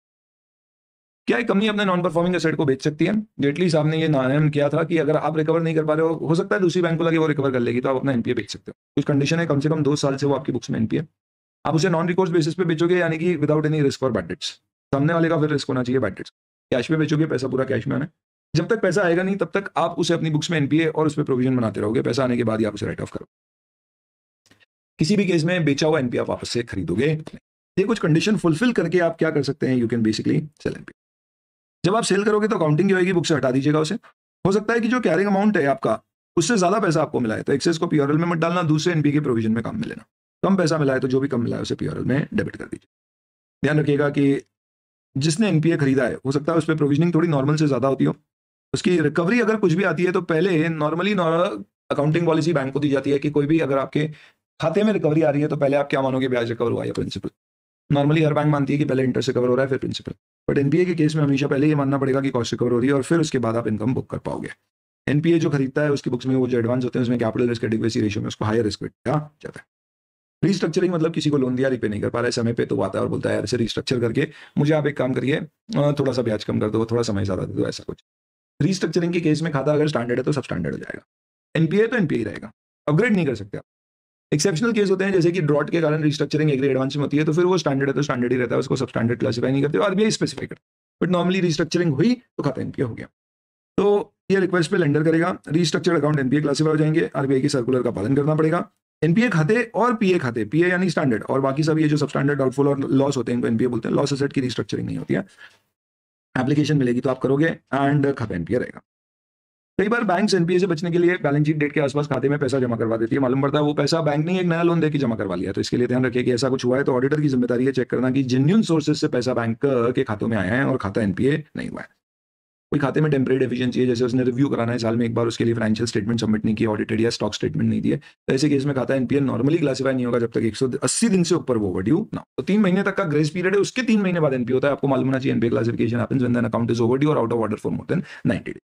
क्या एक कंपनी अपने नॉन परफॉर्मिंग एसेट को बेच सकती है? जेटली साहब ने ये नाम किया था कि अगर आप रिकवर नहीं कर पा रहे हो, हो सकता है दूसरी बैंक को लगे वो रिकवर कर लेगी, तो आप अपना एनपीए बेच सकते हो। कुछ कंडीशन है, कम से कम दो साल से वो आपकी बुक्स में एनपीए। आप उसे नॉन रिकॉर्स बेसिस पे बेचोगे, यानी कि without any risk for bad debts. सामने वाले का फिर रिस्क होना चाहिए बैड डेट्स। कैश में बेचोगे, पैसा पूरा कैश में आना है। जब तक पैसा आएगा नहीं तब तक आप उसे अपनी बुक्स में एनपीए और उस पर प्रोविजन बनाते रहोगे, पैसा आने के बाद ही आप उसे राइट ऑफ करो। किसी भी केस में बेचा हुआ एनपीए आप वापस से खरीदोगे। ये कुछ कंडीशन फुलफिल करके आप क्या कर सकते हैं, you can basically sell NPA. जब आप सेल करोगे तो अकाउंटिंग की होगी, बुक से हटा दीजिएगा उसे। हो सकता है कि जो कैरिंग अमाउंट है आपका उससे ज्यादा पैसा आपको मिला है तो एक्सेस को पीआरएल में मत डालना, दूसरे एनपीए के प्रोविजन में काम में लेना। कम पैसा मिला है तो जो भी कम मिला है उसे पीआरएल में डेबिट कर दीजिए। ध्यान रखिएगा कि जिसने एनपीए खरीदा है हो सकता है उस पर प्रोविजनिंग थोड़ी नॉर्मल से ज्यादा होती हो, उसकी रिकवरी अगर कुछ भी आती है तो पहले नॉर्मली अकाउंटिंग पॉलिसी बैंक को दी जाती है कि कोई भी अगर आपके खाते में रिकवरी आ रही है तो पहले आप क्या मानोगे, ब्याज रिकवर हुआ या प्रिंसिपल। नॉर्मली हर बैंक मानती है कि पहले इंटरेस्ट रिकवर हो रहा है फिर प्रिंसिपल, बट एनपीए के केस में हमेशा पहले ये मानना पड़ेगा कि कॉस्ट रिकवर हो रही है और फिर उसके बाद आप इनकम बुक कर पाओगे। एनपीए जो खरीदता है उसकी बुक्स में वो जो एडवांस होते हैं उसमें कैपिटल रिस्क एडिक्वेसी रेशियो में उसको हायर रिस्क दिया जाता है। रीस्ट्रक्चरिंग मतलब किसी को लोन दिया, रिपे नहीं कर पा रहा है समय पे, तो वो आता है और बोलता है यार इसे रीस्ट्रक्चर करके मुझे आप एक काम करिए, थोड़ा सा ब्याज कम कर दो, थोड़ा समय ज्यादा दे दो, ऐसा कुछ। रीस्ट्रक्चरिंग के केस में खाता अगर स्टैंडर्ड है तो सब स्टैंडर्ड हो जाएगा, एनपीए तो एनपीए रहेगा, अपग्रेड नहीं कर सकते आप। एक्सेप्शनल केस होते हैं जैसे कि ड्रॉट के कारण रीस्ट्रक्चरिंग एग्री एडवांस में होती है तो फिर वो स्टैंडर्ड है तो स्टैंडर्ड ही रहता है, उसको सब स्टैंडर्ड क्लासिफाई नहीं करते, आरबीआई स्पेसिफाई करता है। बट नॉर्मली रीस्ट्रक्चरिंग हुई तो खाता एनपीए हो गया, तो ये रिक्वेस्ट पे लेंडर करेगा, रीस्ट्रक्चर्ड अकाउंट एनपीए क्लासिफाई हो जाएंगे, आरबीआई की सर्कुलर का पालन करना पड़ेगा। एनपीए खाते और पीए खाते, पीए यानी स्टैंडर्ड और बाकी सब ये जो सब स्टैंडर्ड डाउटफुल और लॉस होते हैं इनको एनपीए बोलते हैं। लॉस एसेट की रीस्ट्रक्चरिंग नहीं होती है, एप्लीकेशन मिलेगी तो आप करोगे एंड खाता एनपीए रहेगा। कई बार बैंक एनपीए से बचने के लिए बैलेंस शीट डेट के आसपास खाते में पैसा जमा करवा देती है, मालूम पड़ता है वो पैसा बैंक ने एक नया लोन देकर जमा करवा लिया। तो इसके लिए ध्यान रखिए कि ऐसा कुछ हुआ है तो ऑडिटर की जिम्मेदारी है चेक करना कि जेन्युइन सोर्सेज से पैसा बैंक के खातों में आया है और खाता एनपीए नहीं हुआ है। कोई खाते में टेम्परेरी डेफिशिएंसी है, जैसे उसने रिव्यू कराना है साल में एक बार, उसके लिए फाइनेंशियल स्टेटमेंट सबमिट नहीं किया, ऑडिटेड या स्टॉक स्टेटमेंट नहीं दिए, तो ऐसे केस में खाता एनपीए नॉर्मली क्लासिफाई नहीं होगा जब तक एक सौ अस्सी दिन से ऊपर वो ओवरड्यू ना। तो तीन महीने तक का ग्रेस पीरियड है, उसके तीन महीने बाद एनपीए होता है। आपको मालूम होना चाहिए NPA classification happens when an account is overdue और out of order for more than ninety days.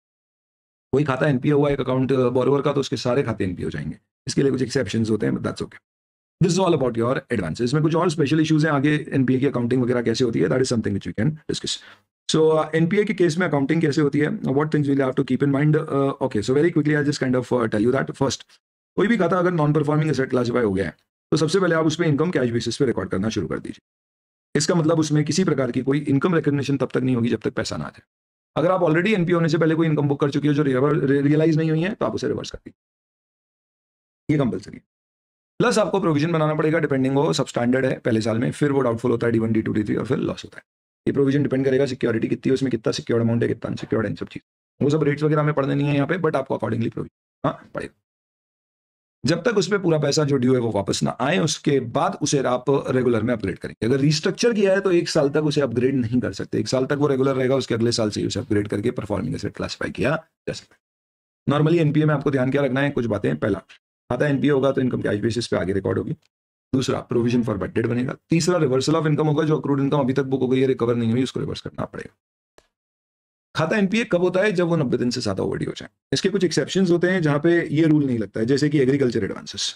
कोई खाता एनपीए हुआ एक अकाउंट बोरोवर का तो उसके सारे खाते एनपीए हो जाएंगे, इसके लिए कुछ एक्सेप्शंस होते हैं, but that's okay. This is all about your advances. में कुछ और स्पेशल इश्यूज हैं आगे, एनपीए की अकाउंटिंग वगैरह कैसे होती है, that is something which we can discuss. So NPA के केस में अकाउंटिंग कैसे होती है, what things will have to keep in mind. Okay, so very quickly I just kind of tell you that. First, कोई भी खाता अगर non performing asset classify हो गया है तो सबसे पहले आप उस पर इनकम कैश बेसिस पे रिकॉर्ड करना शुरू कर दीजिए। इसका मतलब उसमें किसी प्रकार की कोई इनकम रिकॉग्निशन तब तक नहीं होगी जब तक पैसा ना आ जाए। अगर आप ऑलरेडी एनपीए होने से पहले कोई इनकम बुक कर चुकी हो जो रियलाइज नहीं हुई है तो आप उसे रिवर्स कर दीजिए, ये कंपलसरी। प्लस आपको प्रोविजन बनाना पड़ेगा डिपेंडिंग हो, सब स्टैंडर्ड है पहले साल में, फिर वो डाउटफुल होता है D one D two D three और फिर लॉस होता है। ये प्रोविजन डिपेंड करेगा सिक्योरिटी कितनी है उसमें, कितना सिक्योर्ड अमाउंट है, कितना अनसिक्योर्ड है, इन सब चीज वो सब रेट्स वगैरह में पढ़ने नहीं है यहाँ पे, बट आपको अकॉर्डिंगली प्रोविजन हाँ पड़ेगा। जब तक उस पर पूरा पैसा जो ड्यू है वो वापस ना आए उसके बाद उसे आप रेगुलर में अपग्रेड करेंगे। अगर रिस्ट्रक्चर किया है तो एक साल तक उसे अपग्रेड नहीं कर सकते, एक साल तक वो रेगुलर रहेगा, उसके अगले साल से उसे अपग्रेड करके परफॉर्मिंग एसेट क्लासिफाई किया जा सकता है। नॉर्मली एनपीए में आपको ध्यान क्या रखना है, कुछ बातें। पहला, खाता एनपीए होगा तो इनकम कैश बेसिस पे आगे रिकॉर्ड होगी। दूसरा, प्रोविजन फॉर बैड डेट बनेगा। तीसरा, रिवर्सल ऑफ इनकम होगा, जो अक्रूड इनकम अभी तक बुक हो गई है, रिकवर नहीं हुई, उसको रिवर्स करना पड़ेगा। खाता एनपीए कब होता है, जब वो नब्बे दिन से ज्यादा ओवरड्यू हो जाए। इसके कुछ एक्सेप्शंस होते हैं जहां पे ये रूल नहीं लगता है, जैसे कि एग्रीकल्चर एडवांसेस।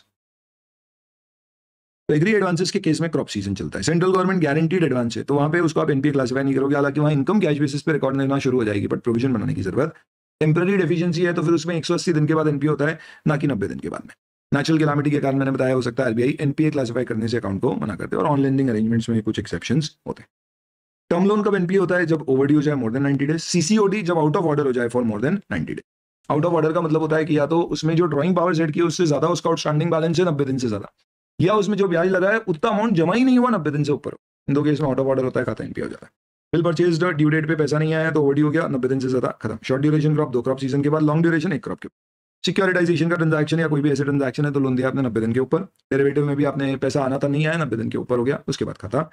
तो एग्री एडवांसेस के केस में क्रॉप सीजन चलता है, सेंट्रल गवर्नमेंट गारंटीड एडवांस है, तो वहां पे उसको आप एनपीए क्लासिफाई नहीं करोगे, हालांकि वहां इनकम कैश बेसिस पे रिकॉर्ड लेना शुरू हो जाएगी, बट प्रोविजन बनाने की जरूरत। टेम्पररी डेफिशिएंसी है तो फिर उसमें एक सौ अस्सी दिन के बाद एनपीए होता है, ना कि नब्बे दिन के बाद में। नेचुरल कैलामिटी के कारण मैंने बताया हो सकता है आरबीआई एनपीए क्लासिफाई करने से अकाउंट को मना करते हैं, और ऑन लेंडिंग अरेंजमेंट्स में कुछ एक्सेप्शंस होते हैं। टर्म लोन कब एनपीए होता है, जब ओवरड्यू हो जाए more than ninety days. CC OD जब आउट ऑफ ऑर्डर हो जाए for more than ninety days. Out of order का मतलब होता है कि या तो उसमें जो ड्रॉइंग पावर सेट की है उससे ज्यादा उसका आउटस्टैंडिंग बैलेंस है नब्बे दिन से ज्यादा, या उसमें जो ब्याज लगा है उतना अमाउंट जमा ही नहीं हुआ नब्बे दिन से ऊपर। इन दो केस में आउट ऑफ ऑर्डर होता है, खाता एनपीए हो जाता है। बिल परचेज ड्यू डेट पे पैसा नहीं आया तो ओवरड्यू हो गया, नब्बे दिन से ज्यादा, खत्म। शॉर्ट ड्यूरेशन क्रॉप दो क्रॉप सीजन के बाद, लॉन्ग ड्यूरेशन एक क्रॉप के। सिक्योरिटाइजेशन का ट्रांजैक्शन या कोई भी ऐसे ट्रांजैक्शन है तो लोन दिया आपने नब्बे दिन के ऊपर, डेरिवेटिव में भी आपने पैसा आना था नहीं आया, नब्बे दिन के ऊपर हो गया, उसके बाद खाता।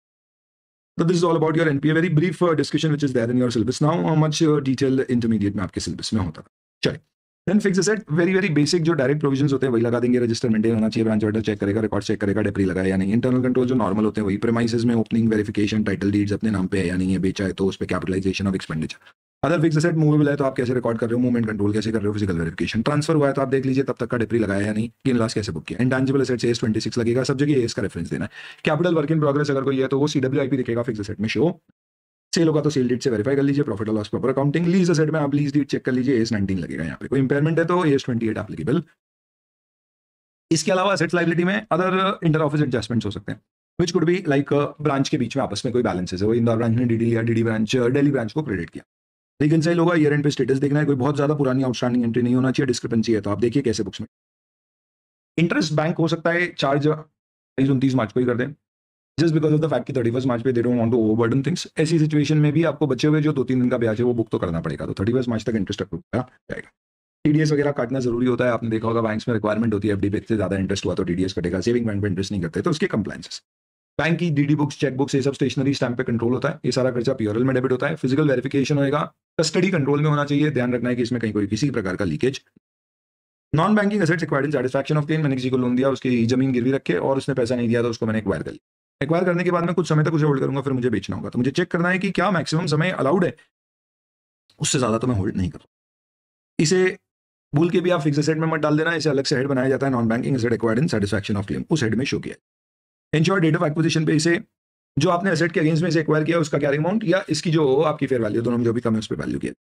तो this is all about your NPA, very brief discussion which is there in your syllabus. Now how much detail intermediate में आपके सिलेबस में होता था। चलिए, then fix asset, very very basic जो डायरेक्ट प्रोविजंस होते हैं वही लगा देंगे। रजिस्टर मेंटेन होना चाहिए, ब्रांच ऑर्डर चेक करेगा, रिकॉर्ड चेक करेगा, डेप्री लगाया या नहीं। इंटरनल कंट्रोल जो नॉर्मल होते हैं वही। प्रेमाइसेस में ओपनिंग, वेरिफिकेशन, टाइटल डीड्स अपने नाम पे है या नहीं है, बेचा है तो उस पर capitalisation of expenditure. Other fix asset, movable है तो आप कैसे रिकॉर्ड कर रहे हो, मूवमेंट कंट्रोल कैसे कर रहे हो, फिजिकल वेरिफिकेशन। ट्रांसफर हुआ है तो आप देख लीजिए तब तक का डेप्री लगाया या नहीं, गेन लॉस कैसे बुक किया। Intangible asset AS twenty six लगेगा, सब जगह एस का रेफरेंस देना है। कैपिटल वर्क इन प्रोग्रेस अगर कोई है तो वो सीडब्ल्यूआईपी दिखेगा फिक्स एसेट में शो। सेल होगा तो सेल डेट से वेरीफाई कर लीजिए। प्रॉफिट और loss proper accounting. Lease asset में आप लीज डेट चेक कर लीजिए, एस नाइनटीन लगेगा यहाँ पे। कोई इंपेयरमेंट है तो एस ट्वेंटी एट एप्लीकेबल। इसके अलावा एसेट्स लायबिलिटी में अदर इंटर ऑफिस एडजस्टमेंट्स हो सकते हैं, which could be like branch के बीच में आपस में कोई बैलेंसेस है, वो इंदौर ब्रांच ने डीडी लिया, डीडी ब्रांच दिल्ली ब्रांच को क्रेडिट किया। रिकंसाइल होगा, ईयर एंड पे स्टेटस देखना है, कोई बहुत ज्यादा पुरानी आउटस्टैंडिंग एंट्री नहीं होना चाहिए। डिस्क्रिपेंसी है तो आप देखिए कैसे बुक्स में। इंटरेस्ट बैंक हो सकता है चार्ज उनतीस मार्च को ही कर दें, just because of the fact कि थर्टी फर्स्ट मार्च पे they don't want to overburden things. ऐसी सिचुएशन में भी आपको बचे हुए जो दो तीन दिन का ब्याज है वो बुक तो करना पड़ेगा, तो थर्टी फर्स्ट मार्च तक इंटरेस्ट अप्रूव किया जाएगा। टीडीएस वगैरह काटना जरूरी होता है, आपने देखा होगा बैंक्स में रिक्वायरमेंट होती है, एफडी पे से ज्यादा इंटरेस्ट हुआ तो टीडीएस कटेगा। सेविंग बैंक पे इंटरेस्ट नहीं करते तो उसके कंप्लायंसेस। बैंक की डीडी बुक्स, चेक बुक्स, ये सब स्टेशनरी स्टैंप पे कंट्रोल होता है, ये सारा खर्चा पीओरएल में डेबिट होता है। फिजिकल वेरिफिकेशन होएगा, कस्टडी कंट्रोल में होना चाहिए, ध्यान रखना है कि इसमें कहीं कोई किसी प्रकार का leakage. Non banking assets acquired in satisfaction of claim, मैंने किसी को लोन दिया, उसकी जमीन गिरवी रखे और उसने पैसा नहीं दिया तो उसको मैंने एक्वायर कर लिया। एक्वायर करने के बाद में कुछ समय तक उसे होल्ड करूंगा, फिर मुझे बेचना होगा, तो मुझे चेक करना है कि क्या मैक्सिमम समय अलाउड है, उससे ज्यादा तो मैं होल्ड नहीं करूँ। इसे भूल के भी आप फिक्स एसेट में मत डाल देना, इसे अलग से हेड बनाया जाता है, non banking asset acquired in satisfaction of claim, उस हेड में शो किया। इंश्योर डेट ऑफ एक्विजिशन पे इसे जो आपने एसेट के अगेंस्ट में इसे एक्वायर किया उसका कैरिंग अमाउंट या इसकी जो आपकी फेयर वैल्यू, दोनों में जो भी कम है उस पर वैल्यू किया।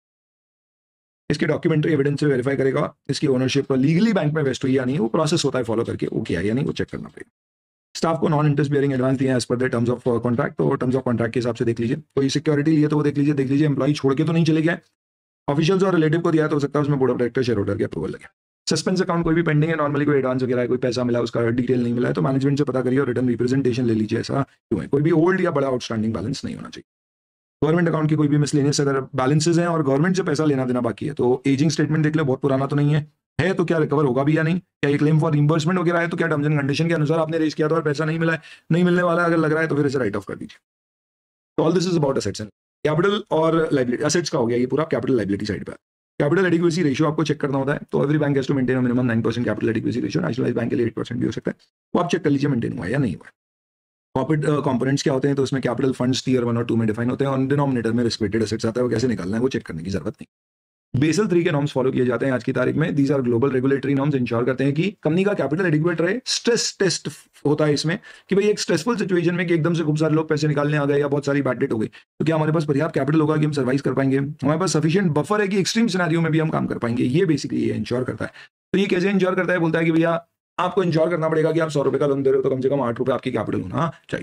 इसके डॉक्यूमेंट्री एविडेंस से वेरीफाई करेगा, इसकी ओनरशिप लीगली बैंक में वेस्ट हुई या नहीं, वो प्रोसेस होता है फॉलो करके, वो किया या नहीं वो चेक करना पड़ेगा। स्टाफ को नॉन इंटरेस्ट बेयरिंग एडवांस दिया as per the terms of contract, तो टर्म्स ऑफ कॉन्ट्रैक्ट के हिसाब से देख लीजिए। कोई सिक्योरिटी लिए तो वो देख लीजिए, देख लीजिए एम्प्लॉई छोड़ के तो नहीं चले गया। ऑफिशियल्स और रिलेटिव को दिया तो हो सकता है उसमें board of director share holder के अप्रूवल लगे। सस्पेंस अकाउंट कोई भी पेंडिंग है, नॉर्मली कोई एडवांस वगैरह है, कोई पैसा मिला उसका डिटेल नहीं मिला है तो मैनेजमेंट से पता करिए और रिटर्न रिप्रेजेंटेशन ले लीजिए, ऐसा क्यों है। कोई भी ओल्ड या बड़ा आउटस्टैंडिंग बैलेंस नहीं होना चाहिए। गवर्नमेंट अकाउंट की कोई भी मिसलेनियस अगर बैलेंसेज हैं और गवर्नमेंट से पैसा लेना देना बाकी है तो एजिंग स्टेटमेंट देख ले, बहुत पुराना तो नहीं है, है तो क्या रिकवर होगा भी या नहीं, क्या ये क्लेम फॉर रिइंबर्समेंट वगैरह है तो क्या टर्म्स एंड कंडीशन के अनुसार आपने रेज किया था और पैसा नहीं मिला है, नहीं मिलने वाला अगर लग रहा है तो फिर इसे राइट ऑफ कर दीजिए। तो all this is about assets and capital और लायबिलिटी। एसेट्स का हो गया ये पूरा, कैपिटल लायबिलिटी साइड पर। कैपिटल एडिक्वेसी रेशियो आपको चेक करना होता है, तो every bank has to maintain minimum nine percent capital adequacy ratio. Nationalised bank के लिए एट परसेंट भी हो सकता है, वो आप चेक कर लीजिए मेंटेन हुआ है या नहीं हुआ है। कॉर्पोरेट कंपोनेंट्स क्या होते हैं तो उसमें कैपिटल फंड्स टीयर वन और टू में डिफाइन होते हैं, और डिनोमिनेटर में रिस्क वेटेड एसेट्स आता है, वो कैसे निकालना है वो चेक करने की जरूरत नहीं। बेसल थ्री के नॉर्म्स फॉलो किए जाते हैं आज की तारीख में। These are global regulatory norms, ensure करते हैं कि कंपनी का कैपिटल एडिक्वेट रहे। स्ट्रेस टेस्ट होता है इसमें कि भाई एक स्ट्रेसफुल सिचुएशन में कि एकदम से खूब सारे लोग पैसे निकालने आ गए या बहुत सारी बैड डेट हो गई, तो क्या हमारे पास पर्याप्त कैपिटल होगा कि हम सर्वाइव कर पाएंगे, हमारे पास सफिशिएंट बफर है कि एक्सट्रीम सिनेरियो में भी हम काम कर पाएंगे। ये बेसिकली ये इंश्योर करता है। तो ये कैसे इंश्योर करता है, बोलता है कि भैया आपको इंश्योर करना पड़ेगा कि आप सौ रुपए का लोन दे रहे हो तो कम से कम आठ रुपए आपकी कैपिटल होना चाहिए।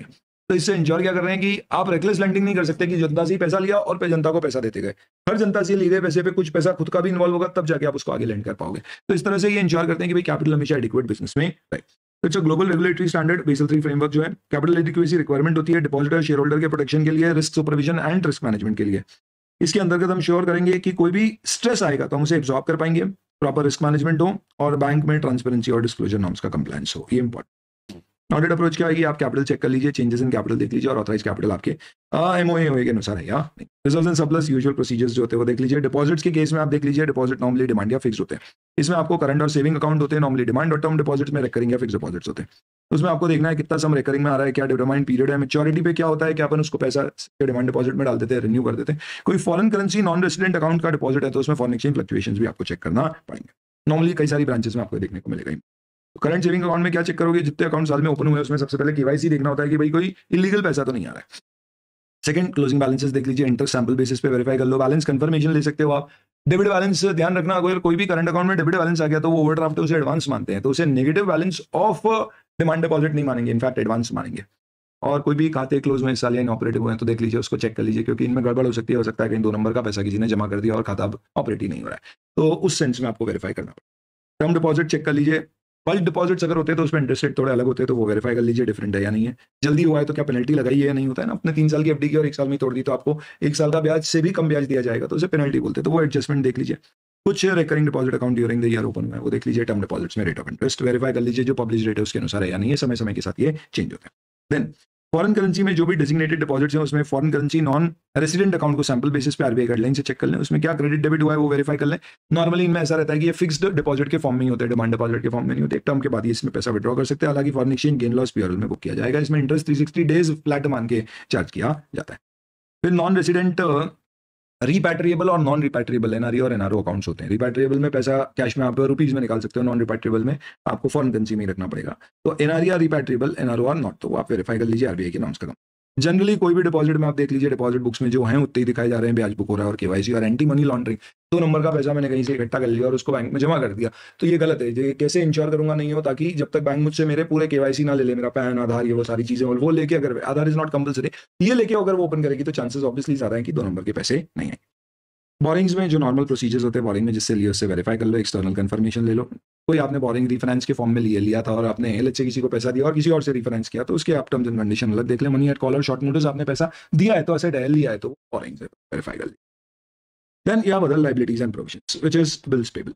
तो इससे इंश्योर क्या कर रहे हैं कि आप रेकलेस लेंडिंग नहीं कर सकते कि जनता से ही पैसा लिया और जनता को पैसा देते गए। हर जनता से लिए गए पैसे पे कुछ पैसा खुद का भी इन्वॉल्व होगा, तब जाके आप उसको आगे लेंड कर पाओगे। तो इस तरह से ये इंश्योर करते हैं कि भाई कैपिटल हमेशा एडिक्वेट बिजनेस में रहे। तो it's a global regulatory standard Basel three framework जो है कैपिटल एडिक्वेसी रिक्वायरमेंट होती है डिपॉजिटर शेयर होल्डर के प्रोटेक्शन के लिए, risk supervision and risk management के लिए। इसके अंतर्गत हम श्योर करेंगे कि कोई भी स्ट्रेस आएगा तो हम उसे एब्जॉर्ब कर पाएंगे, प्रॉपर रिस्क मैनेजमेंट हो और बैंक में ट्रांसपेरेंसी और डिस्क्लोजर नॉर्म्स का कंप्लायंस हो। ये इंपॉर्टेंट। ऑडिट अप्रोच क्या है? आप कैपिटल चेक कर लीजिए, चेंजेस इन कैपिटल देख लीजिए और ऑथराइज कैपिटल आपके एमओए के अनुसार है या नहीं। Reserves and surplus usual procedures जो होते हैं वो देख लीजिए। डिपॉजिट्स के केस में आप देख लीजिए, डिपॉजिट नॉर्मली डिमांड या फिक्स होते हैं। इसमें आपको करंट और सेविंग अकाउंट होते हैं, नॉर्मली डिमांड, और टर्म डिपॉजिट्स में रिकरिंग या फिक्स डिपॉजिट्स होते हैं। उसमें आपको देखना है कितना सम रिकरिंग में आ रहा है, क्या डिटरमाइंड पीरियड है, मैच्योरिटी पे क्या होता है कि अपन उसको पैसा डिमांड डिपॉजिट में डाल देते हैं, रिन्यू कर देते हैं। कोई foreign currency non resident account का डिपॉजिट है तो उसमें फॉरेन एक्सचेंज फ्लक्चुएशंस भी आपको चेक करना पड़ेंगे। नॉर्मली कई सारी ब्रांचेस में आपको देखने को मिलेगा। करंट सेविंग अकाउंट में क्या चेक करोगे? जितने अकाउंट साल में ओपन हुए उसमें सबसे पहले केवाईसी देखना होता है कि भाई कोई इलीगल पैसा तो नहीं आ रहा है। सेकंड, क्लोजिंग बैलेंसेस देख लीजिए, इंटरेस्ट सैंपल बेसिस पे वेरीफाई कर लो। बैलेंस कंफर्मेशन ले सकते हो आप। डेबिट बैलेंस ध्यान रखना, अगर कोई भी करंट अकाउंट में डेबिट बैलेंस आ गया तो वो ओवरड्राफ्ट उसे एडवांस मानते हैं, तो उसे negative balance of demand deposit नहीं मानेंगे, इनफैक्ट एडवांस मानेंगे। और कोई भी खाते क्लोज में इस साल या इनऑपरेटिव हुए हैं तो देख लीजिए, उसको चेक कर लीजिए, क्योंकि इनमें गड़बड़ हो सकती है। हो सकता है कि इन दो नंबर का पैसा किसी ने जमा कर दिया और खाता अब ऑपरेट ही नहीं हो रहा है, तो उस सेंस में आपको वेरीफाई करना पड़ेगा। टर्म डिपॉजिट चेक कर लीजिए। बल्क डिपॉजिट्स अगर होते हैं तो उसमें इंटरेस्ट रेट थोड़े अलग होते हैं, तो वो वेरीफाई कर लीजिए डिफरेंट है या नहीं है। जल्दी हुआ है तो क्या पेनल्टी लगाई है या नहीं होता है ना। अपने तीन साल की एफडी की और एक साल में तोड़ दी तो आपको एक साल का ब्याज से भी कम ब्याज दिया जाएगा, तो उसे पेनल्टी बोलते हैं, तो वो एडजस्टमेंट देख लीजिए। कुछ recurring deposit account during the year open हुआ है वो देख लीजिए। टर्म डिपॉजिट्स में रेट ऑफ इंटरेस्ट वेरीफाई कर लीजिए, जो पब्लिश रेट है उसके अनुसार है या नहीं है, समय समय के साथ ये चेंज होता है। देन फॉरेन करेंसी में जो भी डेजिग्नेटेड डिपॉजिट्स हैं उसमें foreign currency non resident account को सैंपल बेसिस पे आरबीआई गाइडलाइन से चेक कर लें, उसमें क्या क्रेडिट डेबिट हुआ है वो वेरीफाई कर लें। नॉर्मली इनमें ऐसा रहता है कि ये फिक्स्ड डिपॉजिट के फॉर्म में ही होते हैं, डिमांड डिपॉजिट के फॉर्म में नहीं होते। एक टर्म के बाद ही इसमें पैसा विड्रॉ कर सकते हैं। हालांकि foreign exchange gain loss PRL में बुक किया जाएगा। इसमें interest three sixty days flat मान के चार्ज किया जाता है। फिर नॉन रेसिडेंट रिपैट्रिएबल और नॉन रिपैट्रिएबल एनआरई और एनआरओ अकाउंट्स होते हैं। रिपैट्रिएबल में पैसा कैश में आप रुपीज में निकाल सकते हो, नॉन रिपैट्रिएबल में आपको फॉरेन करेंसी में ही रखना पड़ेगा। तो NRE are repatriable, NRO are not, तो आप वेरीफाई कर लीजिए आरबीआई के नॉर्म्स का। जनरली कोई भी डिपॉजिट में आप देख लीजिए, डिपॉजिट बुक्स में जो हैं उतने ही दिखाए जा रहे हैं, ब्याज बुक हो रहा है और केवाईसी और एंटी मनी लॉन्ड्रिंग। दो नंबर का पैसा मैंने कहीं से इकट्ठा कर लिया और उसको बैंक में जमा कर दिया, तो ये गलत है। ये कैसे इंश्योर करूंगा नहीं हो, ताकि जब तक बैंक मुझसे मेरे पूरे केवाईसी ना ले ले, मेरा पैन आधार ये वो सारी चीजें, और वो लेके अगर आधार इज नॉट कंपलसरी, ये लेके अगर वो ओपन करेगी तो चांसेस ऑब्वियसली ज्यादा है कि दो नंबर के पैसे नहीं आए। बोरिंग्स में जो नॉर्मल प्रोसीजर्स होते हैं, बोरिंग में जिससे लिए उससे वेरीफाई कर लो, एक्सटर्नल कंफर्मेशन ले लो। कोई आपने बोरिंग रिफाइनेंस के फॉर्म में लिए लिया था और आपने एल से किसी को पैसा दिया और किसी और से रिफाइनेंस किया, तो उसके आप टर्म्स एंड कंडीशन अलग देख लें। मनी एट कॉल और शॉर्ट नोटिस आपने पैसा दिया है तो ऐसे डैल लिया है तो बोरिंग से वेरीफाई कर लीजिए। Then you have other liabilities and provisions which is bills payable.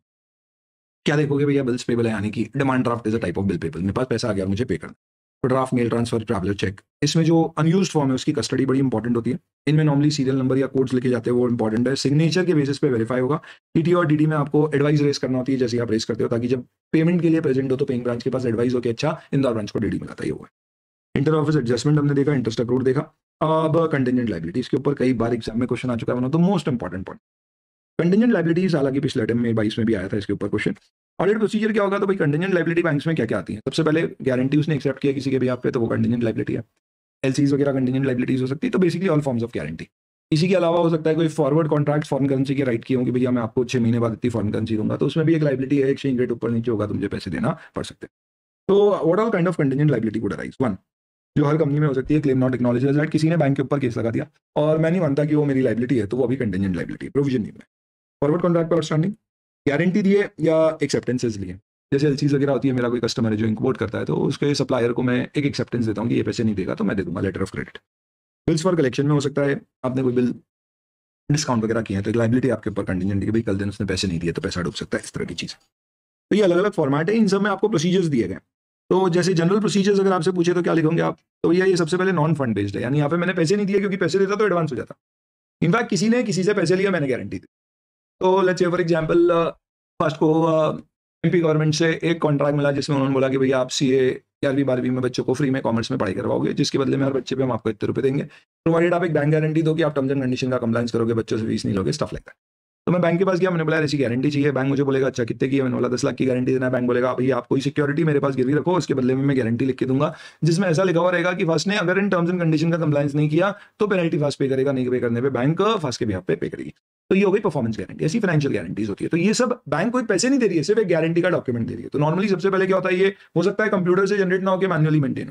क्या देखोगे भैया, बिल्स पेबल है, यानी कि demand draft is a type of bill payable. मेरे पास पैसा आ गया मुझे पे करना। Draft, mail transfer, traveller cheque, इसमें जो अनयूज्ड फॉर्म है उसकी कस्टडी बड़ी इंपॉर्टेंट होती है। इनमें नॉर्मली सीरियल नंबर या कोड्स लिखे जाते हैं, वो इंपॉर्टेंट है। सिग्नेचर के बेसिस पे वेरीफाई होगा। टीटी और डीडी में आपको एडवाइस रेस करना होती है, जैसे आप रेस करते हो, ताकि जब पेमेंट के लिए प्रेजेंट हो तो पेइंग ब्रांच के पास एडवाइस हो कि अच्छा इंदौर ब्रांच को डीडी मिला था, ये हुआ। इंटर ऑफिस एडजस्टमेंट हमने देखा, इंटरेस्ट अक्रूड देखा। अब कंटिजेंट लायबिलिटीज के ऊपर कई बार एग्जाम में क्वेश्चन आ चुका है, one of the most important point contingent liabilities. हालांकि पिछले अटेम्प्ट में बाईस में भी आया था इसके ऊपर क्वेश्चन। ऑडिट प्रोसीजर क्या होगा, तो भाई कंटिजेंट लायबिलिटी बैंक्स में क्या क्या आती है। सबसे पहले गारंटी उसने एक्सेप्ट किया किसी के भी आप पे, तो वो कंटिजेंट लायबिलिटी है। एलसीज वगैरह कंटिजेंट लायबिलिटीज हो सकती है, तो basically all forms of guarantee. इसी के अलावा हो सकता है कोई फॉरवर्ड कॉन्ट्रैक्ट फॉरेन करेंसी के राइट किए होंगे, भैया मैं आपको छह महीने बाद इतनी फॉरेन करेंसी दूंगा, तो उसमें भी एक लायबिलिटी है, एक्सचेंज रेट ऊपर नीचे होगा तो मुझे पैसे देना पड़ सकते हैं। तो what all kind of contingent liability would arise. One, जो हर कंपनी में हो सकती है, क्लेम नॉट एक्नॉलेज्ड दैट किसी ने बैंक के ऊपर केस लगा दिया और मैं नहीं मानता कि वो मेरी लायबिलिटी है, तो वो अभी कंटिजेंट लायबिलिटी प्रोविजन नहीं है। फॉरवर्ड कॉन्ट्रैक्ट पर आउटस्टैंडिंग, गारंटी दिए या एक्सेप्टेंसेस लिए, जैसे एलसीज वगैरह होती है। मेरा कोई कस्टमर है जो इंपोर्ट करता है, तो उसके सप्लायर को मैं एक एक्सेप्टेंस देता हूँ कि ये पैसे नहीं देगा तो मैं दे दूंगा letter of credit. Bills for collection में हो सकता है आपने कोई बिल डिस्काउंट वगैरह किया है तो एक लायबिलिटी आपके ऊपर कंटिजेंट है कि भाई कल दिन उसने पैसे नहीं दिए तो पैसा डूब सकता है, इस तरह की चीज़। तो ये अलग अलग फॉर्मेट है, इन सब में आपको प्रोसीजर्स दिए गए। तो जैसे जनरल प्रोसीजर्स अगर आपसे पूछे तो क्या लिखोगे आप, तो भैया ये सबसे पहले नॉन फंड बेस्ड है, यानी यहाँ पे मैंने पैसे नहीं दिए, क्योंकि पैसे देता तो एडवांस हो जाता। इनफैक्ट किसी ने किसी से पैसे लिया, मैंने गारंटी दी। तो let's say for example first को एमपी गवर्नमेंट से एक कॉन्ट्रैक्ट मिला जिसमें उन्होंने बोला कि भैया आप सीए ग्यारहवीं बारहवीं में बच्चों को फ्री में कॉमर्स में पढ़ाई करवाओगे, जिसके बदले में हर बच्चे पे हम आपको इतने रुपए देंगे, प्रोवाइडेड आप एक बैंक गारंटी दो कि आप टर्म्स एंड कंडीशन का कंप्लायंस करोगे, बच्चों से फीस नहीं लोगे, स्टफ लाइक दैट। तो मैं बैंक के पास गया, मैंने बोला ऐसी गारंटी चाहिए। बैंक मुझे बोलेगा अच्छा कितने की है, मैंने बोला दस लाख की गारंटी देना है। बैंक बोलेगा भैया आप कोई सिक्योरिटी मेरे पास गिरवी रखो, उसके बदले में मैं गारंटी लिख के दूंगा, जिसमें ऐसा लिखा हुआ रहेगा कि फर्स्ट ने अगर इन टर्म्स एंड कंडीशन का कंप्लायंस नहीं किया तो पेनल्टी फर्स्ट पे करेगा, नहीं पे करने पे बैंक फर्स्ट के बिहाफ पे पे करेगी। तो ये हो गई परफॉर्मेंस गारंटी। ऐसी फाइनेंशियल गारंटीज होती है। तो ये सब बैंक कोई पैसे नहीं दे रही है, सिर्फ एक गारंटी का डॉक्यूमेंट दे रही है। तो नॉर्मली सबसे पहले क्या होता है, ये हो सकता है कंप्यूटर से जनरेट ना होकर मैन्युअली मेंटेन हो,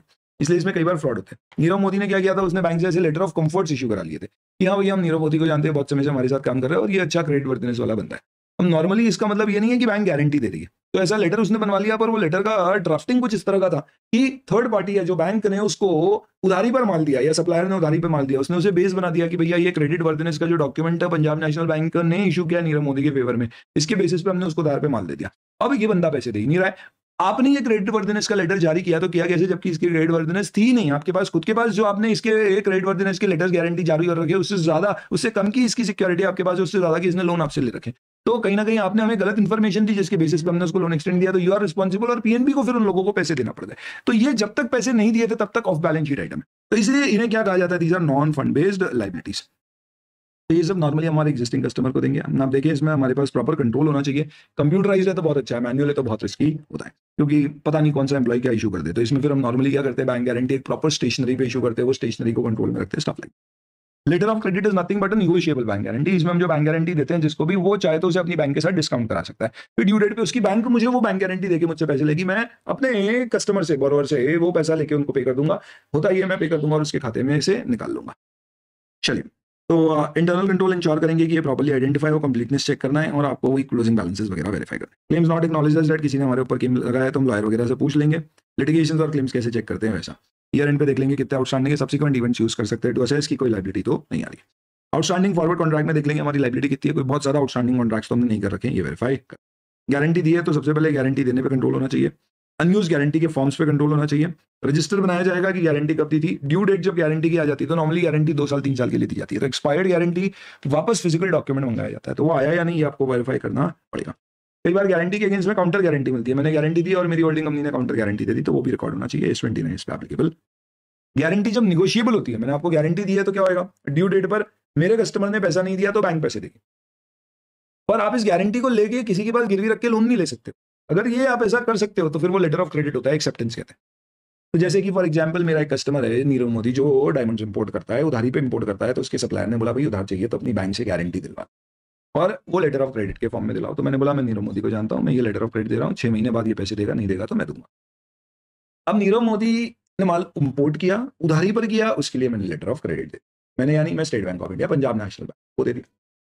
इसलिए इसमें कई बार फ्रॉड होते हैं। नीरव मोदी ने क्या किया था, उसने बैंक से ऐसे लेटर ऑफ कंफर्ट्स इशू करा लिए थे कि हाँ भैया हम नीरव मोदी को जानते हैं, बहुत समय से हमारे साथ काम कर रहे हैं और ये अच्छा क्रेडिट वर्थिनेस वाला बंदा है। अब नॉर्मली इसका मतलब ये नहीं है कि बैंक गारंटी दे रही है, तो ऐसा लेटर उसने बनवा लिया, पर वो लेटर का ड्राफ्टिंग कुछ इस तरह का था कि थर्ड पार्टी है जो बैंक ने उसको उधारी पर माल दिया या सप्लायर ने उधारी पर माल दिया, उसने उसे बेस बना दिया कि भैया ये क्रेडिट वर्थिनेस का जो डॉक्यूमेंट है पंजाब नेशनल बैंक ने इशू किया नीरव मोदी के फेवर में, इसके बेसिस पे हमने उसको उधार पे माल दे दिया। अब ये बंदा पैसे दे ही नहीं रहा है, आपने ये क्रेडिट वर्थिनेस का लेटर जारी किया तो किया कैसे, जबकि इसकी क्रेडिट वर्थिनेस थी नहीं आपके पास, खुद के पास जो आपने इसके क्रेडिट वर्थिनेस के लेटर्स गारंटी जारी कर रखे, उससे ज्यादा उससे कम की इसकी सिक्योरिटी आपके पास है, उससे ज्यादा की इसने लोन आपसे ले रखे, तो कहीं ना कहीं आपने हमें गलत इन्फॉर्मेशन दी जिसके बेसिस पे हमने उसको लोन एक्सटेंड दिया, तो यू आर रिस्पॉन्सिबल और पीएनबी को फिर उन लोगों को पैसे देना पड़ता है। तो ये जब तक पैसे नहीं दिए थे तब तक ऑफ बैलेंस शीट आइटम है, तो इसलिए इन्हें क्या कहा जाता है, these are non fund based liabilities. तो ये सब नॉर्मली हमारे एग्जिस्टिंग कस्टमर को देंगे हम। आप देखिए इसमें हमारे पास प्रॉपर कंट्रोल होना चाहिए, कंप्यूटराइज्ड है तो बहुत अच्छा है, मैनुअल है तो बहुत रिस्की होता है क्योंकि पता नहीं कौन सा एम्प्लॉय क्या इशू कर दे। तो इसमें फिर हम नॉर्मली क्या करते हैं, बैंक गारंटी एक प्रॉपर स्टेशनरी पे इशू करते हैं, वो स्टेशनरी को कंट्रोल में रखते हैं, stuff like. Letter of credit is nothing but a negotiable bank guarantee. इसमें हम जो बैंक गारंटी देते हैं जिसको भी वो चाहे तो उसे अपनी बैंक के साथ डिस्काउंट करा सकता है, फिर ड्यू डेट पे उसकी बैंक मुझे वो बैंक गारंटी देके मुझसे पैसे लेगी, मैं अपने कस्टमर से बोरोवर से वो पैसा लेके उनको पे कर दूंगा, होता ही है मैं पे कर दूंगा और उसके खाते में से निकाल लूंगा। चलिए, तो इंटरनल कंट्रोल इंश्योर करेंगे कि ये प्रॉपर्ली आइडेंटिफाई हो, कंप्लीटनेस चेक करना है और आपको वही क्लोजिंग बैलेंसेस वगैरह वेरीफाई करना है। क्लेम्स नॉट एक्नॉलेज्ड दैट किसी ने हमारे ऊपर क्लेम लगाया तो हम लॉयर वगैरह से पूछ लेंगे। लिटिगेशंस और क्लेम्स कैसे चेक करते हैं वैसा ईयर एंड पे देख लेंगे कितने आउटस्टैंडिंग है, सब्सिक्वेंट इवेंट्स यूज कर सकते हैं टू असेस की कोई लायबिलिटी तो नहीं आ रही। आउटस्टैंडिंग फॉरवर्ड कॉन्ट्रैक्ट में देख लेंगे हमारी लायबिलिटी कितनी है, कोई बहुत ज्यादा आउटस्टैंडिंग कॉन्ट्रैक्ट्स तो हमने नहीं कर रखे हैं, ये वेरीफाई कर। गारंटी दी है तो सबसे पहले गारंटी देने पे कंट्रोल होना चाहिए, अनयूज गारंटी के फॉर्म्स पे कंट्रोल होना चाहिए, रजिस्टर बनाया जाएगा कि गारंटी कब दी थी, ड्यू डेट जब गारंटी की आ जाती है तो नॉर्मली गारंटी दो साल तीन साल के लिए दी जाती है, तो एक्सपायर्ड गारंटी वापस फिजिकल डॉक्यूमेंट मंगाया जाता है, तो वो आया या नहीं ये आपको वेरीफाई करना पड़ेगा। कई बार गारंटी के अगेंस्ट में काउंटर गारंटी मिलती है, मैंने गारंटी दी और मेरी होल्डिंग कंपनी ने काउंटर गारंटी दे दी, तो वो भी रिकॉर्ड होना चाहिए, एस ट्वेंटी नाइन इस पे एप्लीकेबल। गारंटी जब निगोशिएबल होती है, मैंने आपको गारंटी दी है तो क्या होगा, ड्यू डेट पर मेरे कस्टमर ने पैसा नहीं दिया तो बैंक पैसे देगी, पर आप इस गारंटी को लेके किसी के पास गिरवी रख के लोन नहीं ले सकते। अगर ये आप ऐसा कर सकते हो तो फिर वो लेटर ऑफ क्रेडिट होता है, एक्सेप्टेंस कहते हैं। तो जैसे कि फॉर एग्जांपल मेरा एक कस्टमर है नीरव मोदी जो डायमंड्स इंपोर्ट करता है, उधारी पे इंपोर्ट करता है, तो उसके सप्लायर ने बोला भाई उधार चाहिए तो अपनी बैंक से गारंटी दिलवा और वो लेटर ऑफ क्रेडिट के फॉर्म में दिलाओ। तो मैंने बोला मैं नीरव मोदी को जानता हूँ, मैं ये लेटर ऑफ क्रेडिट दे रहा हूँ, छह महीने बाद ये पैसे देगा, नहीं देगा तो मैं दूंगा। अब नीरव मोदी ने माल इंपोर्ट किया, उधारी पर किया, उसके लिए मैंने लेटर ऑफ क्रेडिट दे मैंने यानी मैं स्टेट बैंक ऑफ इंडिया, पंजाब नेशनल बैंक को दे दी।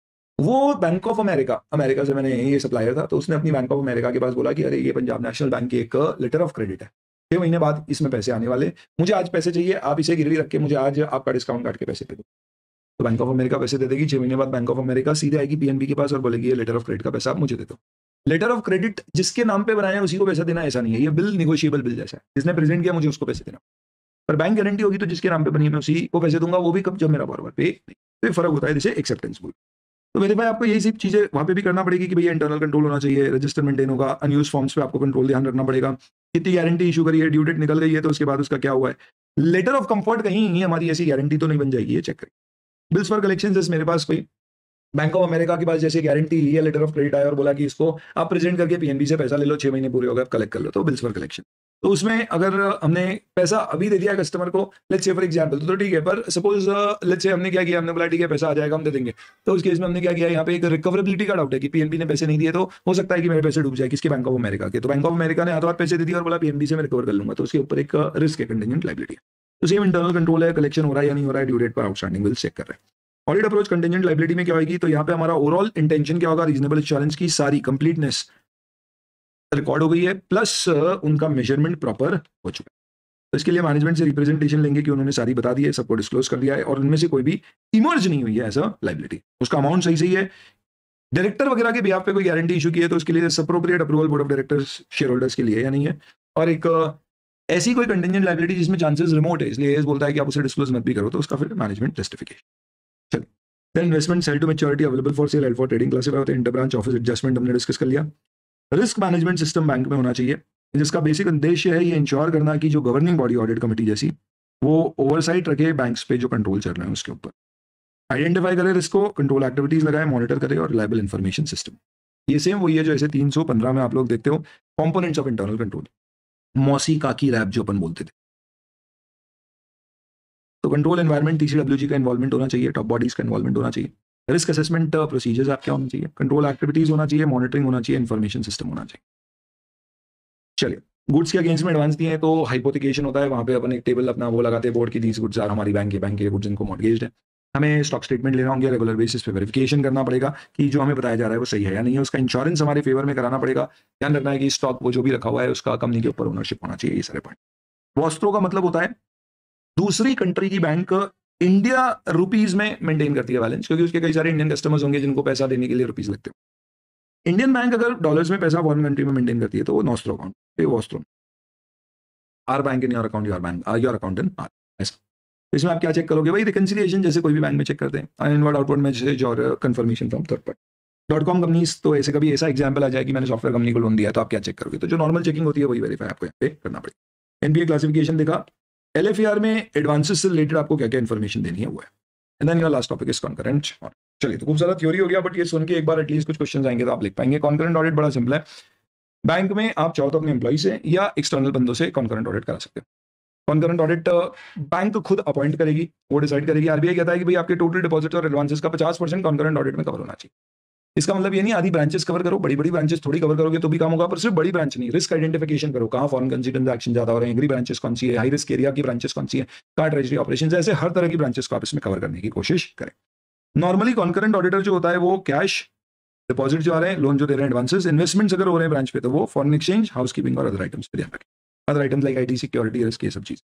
वो बैंक ऑफ अमेरिका अमेरिका से मैंने ये सप्लायर था, तो उसने अपनी बैंक ऑफ अमेरिका के पास बोला कि अरे ये पंजाब नेशनल बैंक की एक लेटर ऑफ क्रेडिट है, छह महीने बाद इसमें पैसे आने वाले, मुझे आज पैसे चाहिए, आप इसे गिरवी रख के मुझे आज आपका डिस्काउंट काट के पैसे दे दो। तो बैंक ऑफ अमेरिका पैसे दे देगी, छह महीने बाद बैंक ऑफ अमेरिका सीधे आएगी पीएनबी के पास और बोलेगी ये लेटर ऑफ क्रेडिट का पैसा आप मुझे दे दो। लेटर ऑफ क्रेडिट जिसके नाम पे बनाया है उसी को पैसा देना ऐसा नहीं है, ये बिल निगोशिएबल बिल जैसा है, जिसने प्रेजेंट किया मुझे उसको पैसे देना, पर बैंक गारंटी होगी तो जिसके नाम पे बनी है मैं उसी को पैसे दूंगा, वो भी कब, जब मेरा बॉरोवर पे नहीं। तो फर्क होता है, जैसे एक्सेप्टेंस बोल। तो मेरे भाई आपको यही सब चीजें वहां पे भी करना पड़ेगी कि भैया इंटरनल कंट्रोल होना चाहिए, रजिस्टर मेंटेन होगा, अनयूज फॉर्म्स पे आपको कंट्रोल ध्यान रखना पड़ेगा, कितनी गारंटी इशू करी है, ड्यू डेट निकल गई है तो उसके बाद उसका क्या हुआ है, लेटर ऑफ कंफर्ट कहीं नहीं हमारी ऐसी गारंटी तो नहीं बन जाएगी, ये चेक करें। बिल्स फॉर कलेक्शन जैसे मेरे पास कोई बैंक ऑफ अमेरिका के पास जैसे गारंटी ली है, लेटर ऑफ क्रेडिट आया और बोला कि इसको आप प्रेजेंट करके पीएनबी से पैसा ले लो, छह महीने पूरे हो गए आप कलेक्ट कर लो, तो बिल्स फॉर कलेक्शन। तो उसमें अगर हमने पैसा अभी दे दिया कस्टमर को, लेट्स से फॉर एग्जांपल, तो ठीक है, पर सपोज लेट्स से हमने क्या किया, हमने बोला ठीक है पैसा आ जाएगा हम दे देंगे, तो उस केस में हमने क्या किया, यहाँ पे एक रिकवरेबिलिटी का डाउट है कि पीएनबी ने पैसे नहीं दिए, तो हो सकता है कि मेरे पैसे डूब जाए, किसके, बैंक ऑफ अमेरिका के, तो बैंक ऑफ अमेरिका ने हाथों हाथ पैसे दे दिए और बोला पीएनबी से मैं रिकवर कर लूंगा, तो उसके ऊपर एक रिस्क है, कंटिजेंट लायबिलिटी। तो सेम इंटरनल कंट्रोल है, कलेक्शन हो रहा है या नहीं हो रहा है, ड्यू डेट पर आउटस्टैंडिंग बिल चेक कर रहे हैं। ऑडिट अप्रोच कंटिजेंट लायबिलिटी में क्या होगी, तो यहाँ पे हमारा ओवरऑल इंटेंशन क्या होगा, रीजनेबल एश्योरेंस की सारी कंप्लीटनेस रिकॉर्ड हो गई है, प्लस उनका मेजरमेंट प्रॉपर हो चुका है। तो इसके लिए मैनेजमेंट से रिप्रेजेंटेशन लेंगे कि उन्होंने सारी बता दी है, सबको डिस्क्लोज कर दिया है और उनमें से कोई भी इमर्ज नहीं हुई है एज अ लायबिलिटी, उसका अमाउंट सही सही है। डायरेक्टर वगैरह के बिहाफ पे कोई गारंटी इशू की है तो उसके लिए appropriate approval board of directors share holders के लिए या नहीं है, और एक ऐसी कोई कंटिजेंट लायबिलिटी जिसमें चांसेस रिमोट है, इसलिए बोलता है कि आप उसे डिस्क्लोज मत भी करो, तो उसका फिर मैनेजमेंट जस्टिफिकेशन। चलिए, then investment sell to maturity available for sale for trading classify होते हैं, इंटर ब्रांच ऑफिस एडजस्टमेंट हमने डिस्कस कर लिया। रिस्क मैनेजमेंट सिस्टम बैंक में होना चाहिए, जिसका बेसिक उद्देश्य है ये इंश्योर करना कि जो गवर्निंग बॉडी ऑडिट कमेटी जैसी वो ओवरसाइट रखे बैंक्स पे जो कंट्रोल चल रहे हैं उसके ऊपर, आइडेंटिफाई करे रिस्क को, कंट्रोल एक्टिविटीज लगाए, मॉनिटर करे और रिलायबल इन्फॉर्मेशन सिस्टम। ये सेम वही है जो ऐसे तीन सौ पंद्रह में आप लोग देखते हो कंपोनेंट्स ऑफ इंटरनल कंट्रोल, मॉसी काकी रैप जो अपन बोलते थे। तो कंट्रोल एनवायरमेंट टीसीडब्ल्यूजी का इन्वॉल्वमेंट होना चाहिए, टॉप बॉडीज का इन्वॉल्वमेंट होना चाहिए, रिस्क असेसमेंट प्रोसीजर्स आप क्या होना चाहिए, कंट्रोल एक्टिविटीज होना चाहिए, मॉनिटरिंग होना चाहिए, इन्फॉर्मेशन सिस्टम होना चाहिए। चलिए, गुड्स के अगेंस्ट में एडवांस दिए हैं तो हाइपोथिकेशन होता है, वहाँ पे अपन एक टेबल अपना वो लगाते हैं बोर्ड की, दीज गुड्स आर हमारी बैंक के बैंक के गुड्स इनको मॉर्गेज्ड है। हमें स्टॉक स्टेटमेंट लेना होंगे, रेगुलर बेसिस पे वेरिफिकेशन करना पड़ेगा कि जो हमें बताया जा रहा है वो सही है या नहीं है, उसका इंश्योरेंस हमारे फेवर में कराना पड़ेगा, ध्यान रखना है कि स्टॉक वो जो भी रखा हुआ है उसका कंपनी के ऊपर ओनरशिप होना चाहिए, ये सारे पॉइंट। वॉस्ट्रो का मतलब होता है दूसरी कंट्री की बैंक इंडिया रुपीज में मेंटेन करती है बैलेंस, क्योंकि उसके कई सारे इंडियन कस्टमर्स होंगे जिनको पैसा देने के लिए रुपीज लगते हैं। इंडियन बैंक अगर डॉलर्स में पैसा फॉरेन कंट्री में मेंटेन करती है तो वो nostro account, vostro. Our bank in your account, your bank your account in our, ऐसा। इसमें आप क्या चेक करोगे भाई, रिकंसिलिएशन जैसे कोई भी बैंक में चेक करते हैं, इनवर्ड आउटवर्ड मैसेज और confirmation from third party. Dot com companies तो ऐसे कभी ऐसा एग्जांपल आ जाए कि मैंने सॉफ्टवेयर कंपनी को लोन दिया, तो आप क्या चेक करोगे, तो जो नॉर्मल चेकिंग होती है वही वेरीफाई आपको यहाँ पे करना पड़ेगा। एनपीए क्लासिफिकेशन देखा, एलएफईआर में एडवांसेस से रिलेटेड आपको क्या क्या इन्फॉर्मेशन देनी है वो है। And then your last topic is concurrent. चलिए, तो खूब सारा थ्योरी हो गया, बट ये सुन के एक बार एटलीस्ट कुछ क्वेश्चन आएंगे तो आप लिख पाएंगे। कॉन्करेंट ऑडिट बड़ा सिंपल है, बैंक में आप चाहो तो अपने एम्प्लॉय से या एक्सटर्नल बंदों से कॉन्करेंट ऑडिट करा सकते हो। कॉन्करेंट ऑडिट बैंक खुद अपॉइंट करेगी, वो डिसाइड करेगी। आरबीआई कहता है कि भाई आपके टोटल डिपॉजिट और एडवांसेस का पचास परसेंट कॉन्करेंट ऑडिट में कवर होना चाहिए। इसका मतलब ये नहीं आधी ब्रांचेस कवर करो, बड़ी बड़ी ब्रांचेस थोड़ी कवर करोगे तो भी काम होगा, पर सिर्फ बड़ी ब्रांच नहीं, रिस्क आइडेंटिफिकेशन करो, कहाँ फॉरेन करेंसी ट्रांजैक्शन ज्यादा हो रहे हैं, एग्री ब्रांचेस कौन सी है, हाई रिस्क एरिया की ब्रांचेस कौन सी है, कहाँ ट्रेजरी ऑपरेशन, ऐसे हर तरह की ब्रांचेस को आप इसमें कवर करने की कोशिश करें। नॉर्मली कॉन्करेंट ऑडिटर जो होता है वो कैश डिपॉजिट जो आ रहे हैं, लोन जो दे रहे हैं, एडवांसेस, इन्वेस्टमेंट्स अगर हो रहे हैं ब्रांच पे तो वो फॉरेन एक्सचेंज, हाउस कीपिंग और अदर आइटम्स पे ध्यान रखें। Other items like IT, security, risk, ये सब चीज।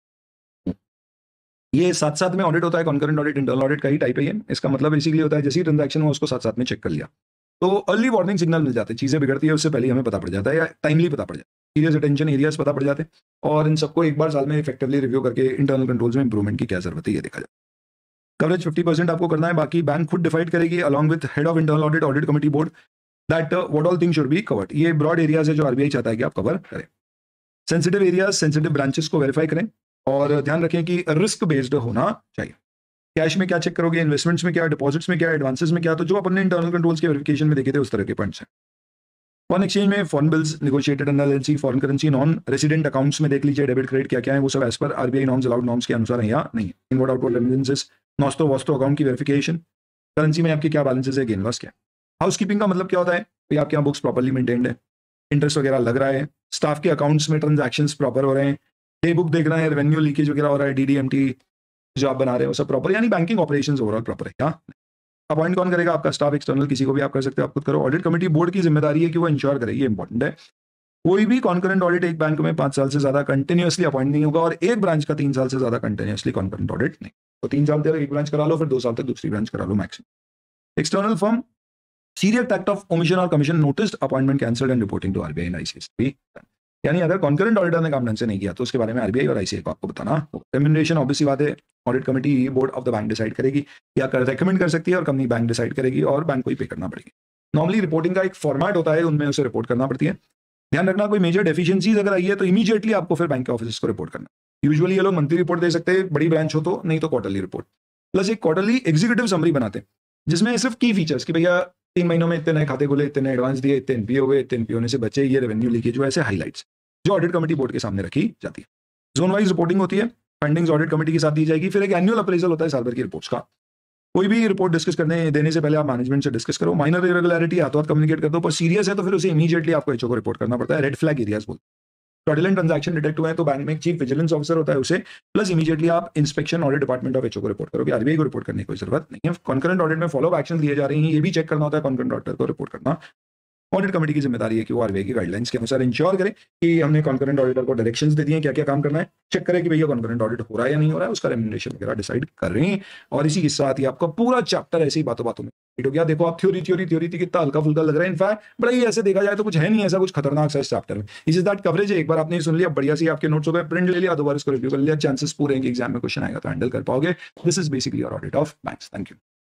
ये साथ साथ में ऑडिट होता है। कॉन्करेंट ऑडिट इंटरनल ऑडिट का ही टाइप है ये। इसका मतलब बेसिकली होता है जैसे ही ट्रांजैक्शन हुआ उसको साथ साथ में चेक कर लिया तो अर्ली वार्निंग सिग्नल मिल जाते हैं, चीजें बिगड़ती है उससे पहले हमें पता पड़ जाता है या टाइमली पता पड़ जाता है, सीरियस अटेंशन एरियाज पता पड़ जाते हैं, और इन सबको एक बार साल में इफेक्टिवली रिव्यू करके इंटरनल कंट्रोल्स में इंप्रूवमेंट की क्या जरूरत है ये देखा जाए। कवरेज फिफ्टी परसेंट आपको करना है, बाकी बैंक खुद डिसाइड करेगी along with head of internal audit, audit committee board, that what all things should be covered. ये ब्रॉड एरियाज है जो आरबीआई चाहता है कि आप कवर करें। सेंसिटिव एरियाज, सेंसिटिव ब्रांचेस को वेरीफाई करें और ध्यान रखें कि रिस्क बेस्ड होना चाहिए। कैश में क्या चेक करोगे, इन्वेस्टमेंट्स में क्या, डिपॉजिट्स में क्या, एडवांसेस में क्या, तो जो अपने इंटरनल कंट्रोल्स के वेरिफिकेशन में देखे थे उस तरह के पॉइंट्स हैं। फॉरेन एक्सचेंज में foreign bills, negotiated under LC, foreign currency, non resident accounts में देख लीजिए डेबिट क्रेडिट क्या क्या है, वो सब as per RBI norms, allowed norms के अनुसार है या नहीं। Inward outward remittances, nostro vostro account की वेरिफिकेशन, करेंसी में आपके क्या बैलेंसेस है, गेन लॉस क्या। हाउस कीपिंग का मतलब क्या होता है, भाई आपके यहाँ बुक्स प्रॉपर्ली मेंटेन्ड है, इंटरेस्ट वगैरह लग रहा है, स्टाफ के अकाउंट्स में ट्रांजैक्शंस प्रॉपर हो रहे हैं, डे बुक देख रहे हैं, रेवेन्यू लीकेज वगैरह हो रहा है, डीडीएमटी जो आप बना रहे हैं वो सब प्रॉपर, यानी बैंकिंग ऑपरेशंस ओवरऑल प्रॉपर है क्या। अपॉइंट कौन करेगा, आपका स्टाफ, एक्सटर्नल किसी को भी आप कर सकते हो, आप खुद करो। ऑडिट कमेटी बोर्ड की जिम्मेदारी है कि वो इंश्योर करे, ये इंपॉर्टेंट है। कोई भी कॉन्करेंट ऑडिट एक बैंक में पांच साल से ज्यादा कंटिन्यूअसली अपॉइंट नहीं होगा, और एक ब्रांच का तीन साल से ज्यादा कंटिन्यूअसली कॉन्करेंट ऑडिट नहीं। तो तीन साल तक एक ब्रांच करा लो, फिर दो साल तक दूसरी ब्रांच करा लो maximum. External firm, serious act of omission और commission notice, appointment cancelled and reporting to RBI and ICSB. यानी अगर कॉन्करेंट ऑडिटर ने काम ढंग से नहीं किया तो उसके बारे में आरबीआई और आईसीआई को आपको बताना होगा। रेम्यूनरेशन ऑब्वियसली बात है, audit committee board of the bank decide करेगी, क्या कर रेकमेंड कर सकती है, और कंपनी बैंक डिसाइड करेगी, और बैंक को ही पे करना पड़ेगी। नॉर्मली रिपोर्टिंग का एक फॉर्मेट होता है, उनमें उसे रिपोर्ट करना पड़ती है। ध्यान रखना कोई मेजर डेफिशिएंसीज अगर आई है तो इमीडिएटली आपको फिर बैंक के ऑफिस को रिपोर्ट करना। यूजुअली ये लोग मंथली रिपोर्ट दे सकते हैं, बड़ी ब्रांच हो तो, नहीं तो क्वार्टरली रिपोर्ट, प्लस एक क्वार्टरली एग्जीक्यूटिव समरी बनाते हैं जिसमें सिर्फ की फीचर्स कि भैया तीन महीनों में इतने नए खाते खुले, इतने नए एडवांस दिए, इतने एनपीए हो गए, इतने एनपीए होने से बचे, ये रेवेन्यू लीकेज, जो ऐसे हाईलाइट्स जो ऑडिट कमेटी बोर्ड के सामने रखी जाती है। जोन वाइज रिपोर्टिंग होती है, फाइंडिंग्स ऑडिट कमेटी के साथ दी जाएगी। फिर एक एनुअल अप्रेजल होता है साल भर की रिपोर्ट्स का। कोई भी रिपोर्ट डिस्कस करने देने से पहले आप मैनेजमेंट से डिस्कस करो। माइनर इरेगुलरिटी हाथों हाथ कम्युनिकेट कर दो, पर सीरियस है तो फिर उसे इमीडिएटली आपको एचओ को रिपोर्ट करना पड़ता है। रेड फ्लैग एरियाज बोलते हैं। फ्रॉडुलेंट ट्रांजैक्शन डिटेक्ट हुए हैं तो बैंक में एक चीफ विजिलेंस ऑफिसर होता है उसे, प्लस इमीडिएटली आप inspection audit department of HO को रिपोर्ट करोगे। आरबीआई को रिपोर्ट करने की कोई जरूरत नहीं है। कॉन्करेंट ऑडिट में फॉलो अप एक्शन लिए जा रही हैं, ये भी चेक करना होता है, कॉन्करेंट ऑडिटर को रिपोर्ट करना। ऑडिट कमेटी की जिम्मेदारी है कि वो आरबीआई की गाइडलाइंस के अनुसार इंश्योर करे कि हमने कॉन्करेंट ऑडिटर को डायरेक्शंस दे दिए, क्या क्या काम करना है, चेक करें कि भैया कॉन्करेंट ऑडिट हो रहा है या नहीं हो रहा है, उसका रेम्यूनरेशन वगैरह डिसाइड कर रहे हैं। और इसी के साथ ही आपका पूरा चैप्टर ऐसी बातों बातों में हो गया। देखो आप थ्योरी थ्योरी थ्योरी थी कितना हल्का फुल्का लग रहा है, इनफैक्ट बड़ा ही ऐसे देखा जाए तो कुछ है नहीं ऐसा कुछ खतरनाक सा इस चैप्टर में। इस इज दैट कवरेज है, एक बार आपने सुन लिया, बढ़िया सी आपके नोट्स हो गए, प्रिंट ले लिया, दोबारा इसको रिव्यू कर लिया, चांसेस पूरे हैं कि एग्जाम में क्वेश्चन आएगा तो हैंडल कर पाओगे। This is basically your audit of banks. Thank you.